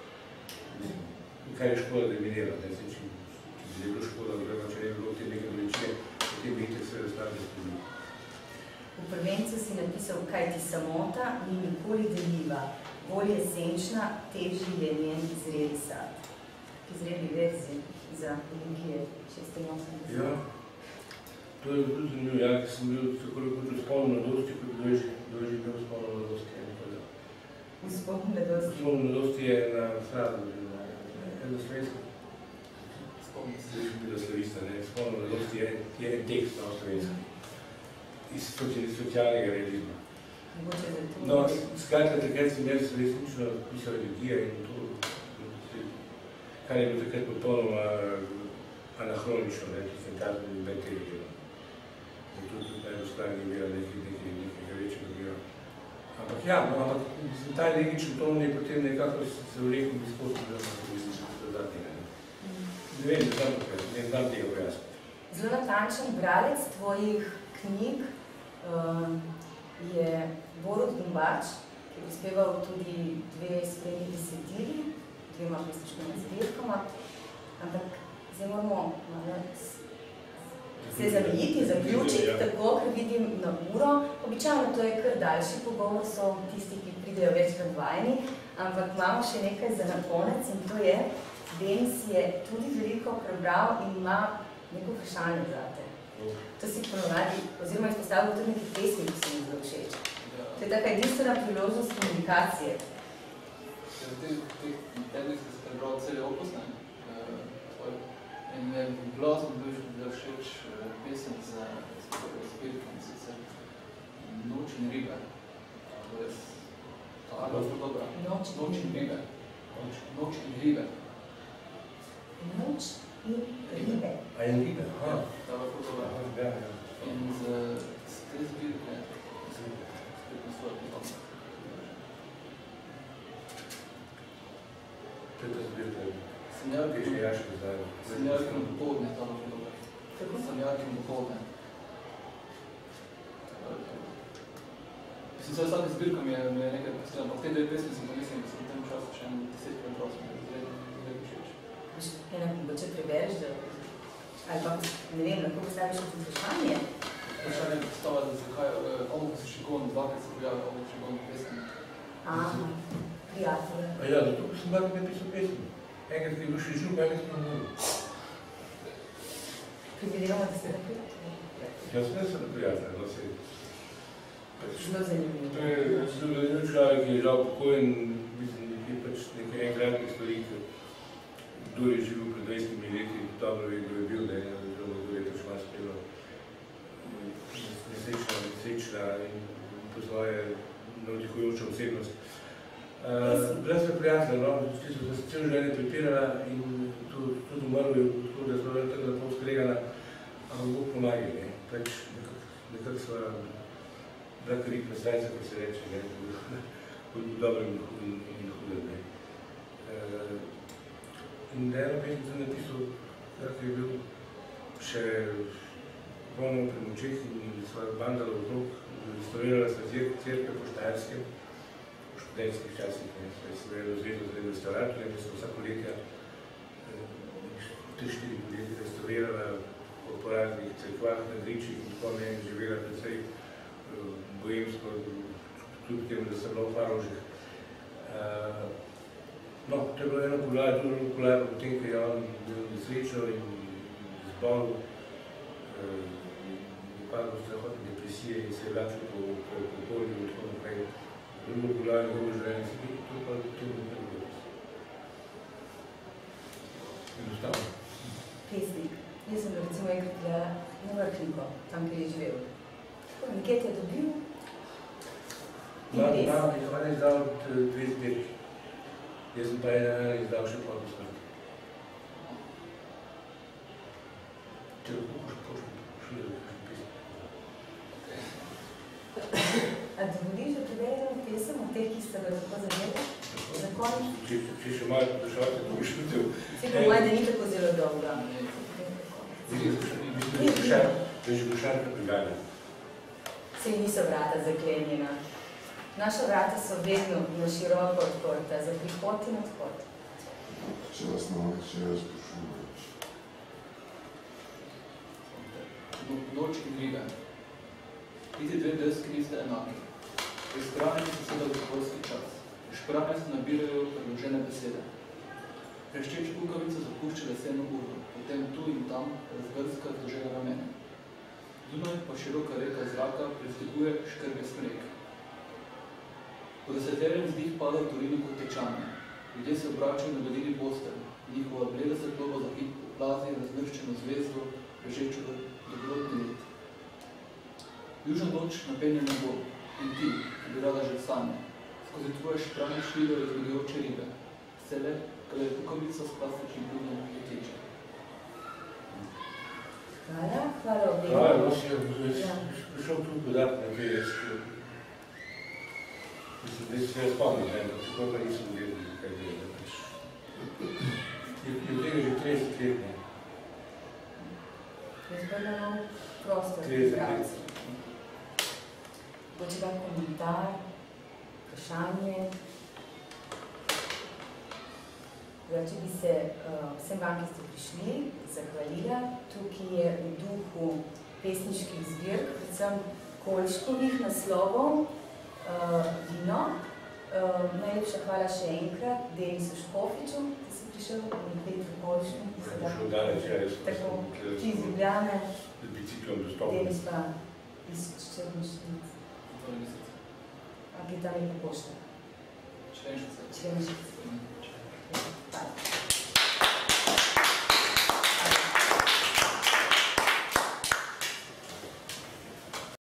In kaj je škoda, da je mineva, ne, se, če, če bi bilo škoda, oziroma če ne bi bilo te neke doličine, potem bi te vse razstavlja spomin.
V prvencu si napisal, kaj ti samota ni nikoli deljiva, bolj esenčna, težji je njen zreli sad. Izreli verzi za Eligije šeststo osemdeset.
Ja, to je tudi zanimivo, ja, ker sem bil tako rekoč v spolnu mladosti, kot kdo je že bil v spolnu mladosti.
V spolnu mladosti? V
spolnu mladosti je na frazu, ena slovenska.
Spolnu
mladosti je bila slavista, ne, spolnu mladosti je, je en tekst na slovenski. Iz socialnega realizma. No, skratka, takrat sem jaz resnično pisal Eligije in to, kar je bilo takrat popolnoma anahronično, ne, ki sem tam in med tega delal. In tudi tudi najbolj strani imela nekaj večjega mira. Ampak ja, no, ampak ta elegični ton je potem nekako se vlekel v izposti, da sem resnično dodatnega. Ne vem, ne znam, ne znam tega pojasniti.
Zelo natančen bralec tvojih knjig uh, je Borut Gombač, ki je prispeval tudi dve spremni besedili, dvema pesniškima zbirkama, ampak zdaj moramo se zamejiti, zaključiti, tako, ker vidim na uro. Običajno to je kar daljši pogovor, so tisti, ki pridejo večkrat vajeni, ampak imamo še nekaj za na konec in to je, Denis je tudi veliko prebral in ima neko vprašanje zate. To si ponovadi, oziroma izpostavil tudi nekaj pesmi, ki so mi zelo všeč. To je taka edinstvena priložnost komunikacije.
Te pedli ste se prebral celi opus, ne? In je blazno bil všeč pesem za zbirko, in sicer Noč in ribe. To je zelo dobra. Noč in ribe. Noč in ribe.
Noč in ribe.
A je ribe? Aha.
Ta je zelo dobra.
Ja, ja.
In z te zbirke spet na svoje potomne.
To je ta zbirka.
Sanjarki na popoldne, ta je dobra.
Kako?
Sanjarki na popoldne. Mislim, svoje vsake zbirka mi je nekaj postavljala, ampak te dve pesmi sem pomislim, da sem v tem času še en deset prebral, sem izredno všeč.
Ena, če prebereš, da, ali pa, ne vem, lahko postaviš kot vprašanje?
Vprašanje postavlja, da zakaj Ovo se šigon, dvakrat se pojavlja Ovo šigon pesmi.
Aha, prijatelj.
A ja, zato sem dvakrat napisal pesmi. Enkrat, ki je bil še živ, enkrat ki je umrl.
Predvidevamo, da ste da prijatelj?
Jaz ne sem da prijatelj, no se.
Zelo zanimivo.
To je zelo zanimiv človek, ki je žal pokojen, mislim, da je pač nekaj enkratnih stvari, kdo je živel pred dvajsetimi leti, dobro ve, kdo je bil, da je zelo dolgo leta še malo spremljal. Nesrečna, nesrečna in po svoje navdihujoča osebnost. Uh, bila sem prijatelj, no, da se cel življenje prepirala in tudi umrl je, tako da smo tako lepo skregala, ampak Bog pomagi, ne, pač nekako sva bila ritma srajca, kot se reče, ne, v dobrem in hudem, ne. Uh, in da eno pesem sem napisal, tako je bil še polno pri močeh in svojo bandalo otrok, restaurirala sva cerkve po Štajerskem, v študentskih časih, ne, sva je razvedla z restauratorjem, da smo vsako letja tri štiri podjetja restaurirala po raznih cerkvah, nadričjih in tako ne, živela precej uh, bojemsko, kljub temu, da sem bila v Farožih. Uh, No, to je bilo eno poglavje, drugo poglavje po tem, ko je on bil nesrečo in zbolel, padel v strahotne depresije in se je vračal po polju in tako naprej. Drugo poglavje njegovo življenje se bi, to pa to bi ne bilo. Enostavno.
Pesnik. Jaz sem recimo enkrat bila na Vrhniko, tam, kjer je živel. Nekje te je dobil in res.
Da, da, je izdal dve zbirki. Jaz sem pa ena izdal še pol do smrti. Če lahko pošli, pošli, pošli pesmi.
A dovoliš, da preberem pesem od teh, ki ste ga tako zadeli? Za konec?
Če še malo podašavate, to bi šutil.
Vsi po moje, da ni tako zelo dolga.
Veš, Gošanka priganja.
Sej niso vrata zaklenjena. Naša vrata so vedno na široko odprta, za prihod in odhod.
Če vas na če jaz pošujem.
Noč in riga. Iti dve deski niste enaki. Izbrani so seveda gospodski čas. Špranje se nabirajo predložene besede. Preščeč kukavica zapušča leseno uro, potem tu in tam razgrska zložene ramene. Dunaj pa široka reka zraka privzdiguje škrge smrek. Po deseterjem zdih pada v dolino kot tečanje. Ljudje se obračajo na ledeni postelj. Njihova bleda svetloba za hip plazi razmrščeno zvezdo, ležečo v dobrotni let. Južna noč napenja nebo in ti, ki bi rada že sanje, skozi tvoje špranje šljivo razgledajoče ribe, cele, kada je kukavica s plastičnim blunom leteče.
Hvala, hvala obema.
Hvala, no si je prišel tu podati nekaj jaz. Mislim, da se ne spomnim, ne, tako pa nisem vedel, kaj je. Je tega že trideset let, ne.
Jaz pa imam prostor v izbravci. Boče kak komentar, vprašanje. Zdaj, če bi se uh, vsem vam, ki ste prišli, zahvalila. Tukaj je v duhu pesniških zbirk, predvsem Kolškovih naslovov, uh, vino. Uh, najlepša hvala še enkrat Denisu Škofiču, ki si prišel, in Petru Kolšku.
Prišel danes, ja, jaz
tako, ti iz Ljubljane.
Z biciklom dostopno.
Denis pa iz Črnišnic. A ki tam je po pošta?
Črenšice.
Črenšice. Hvala.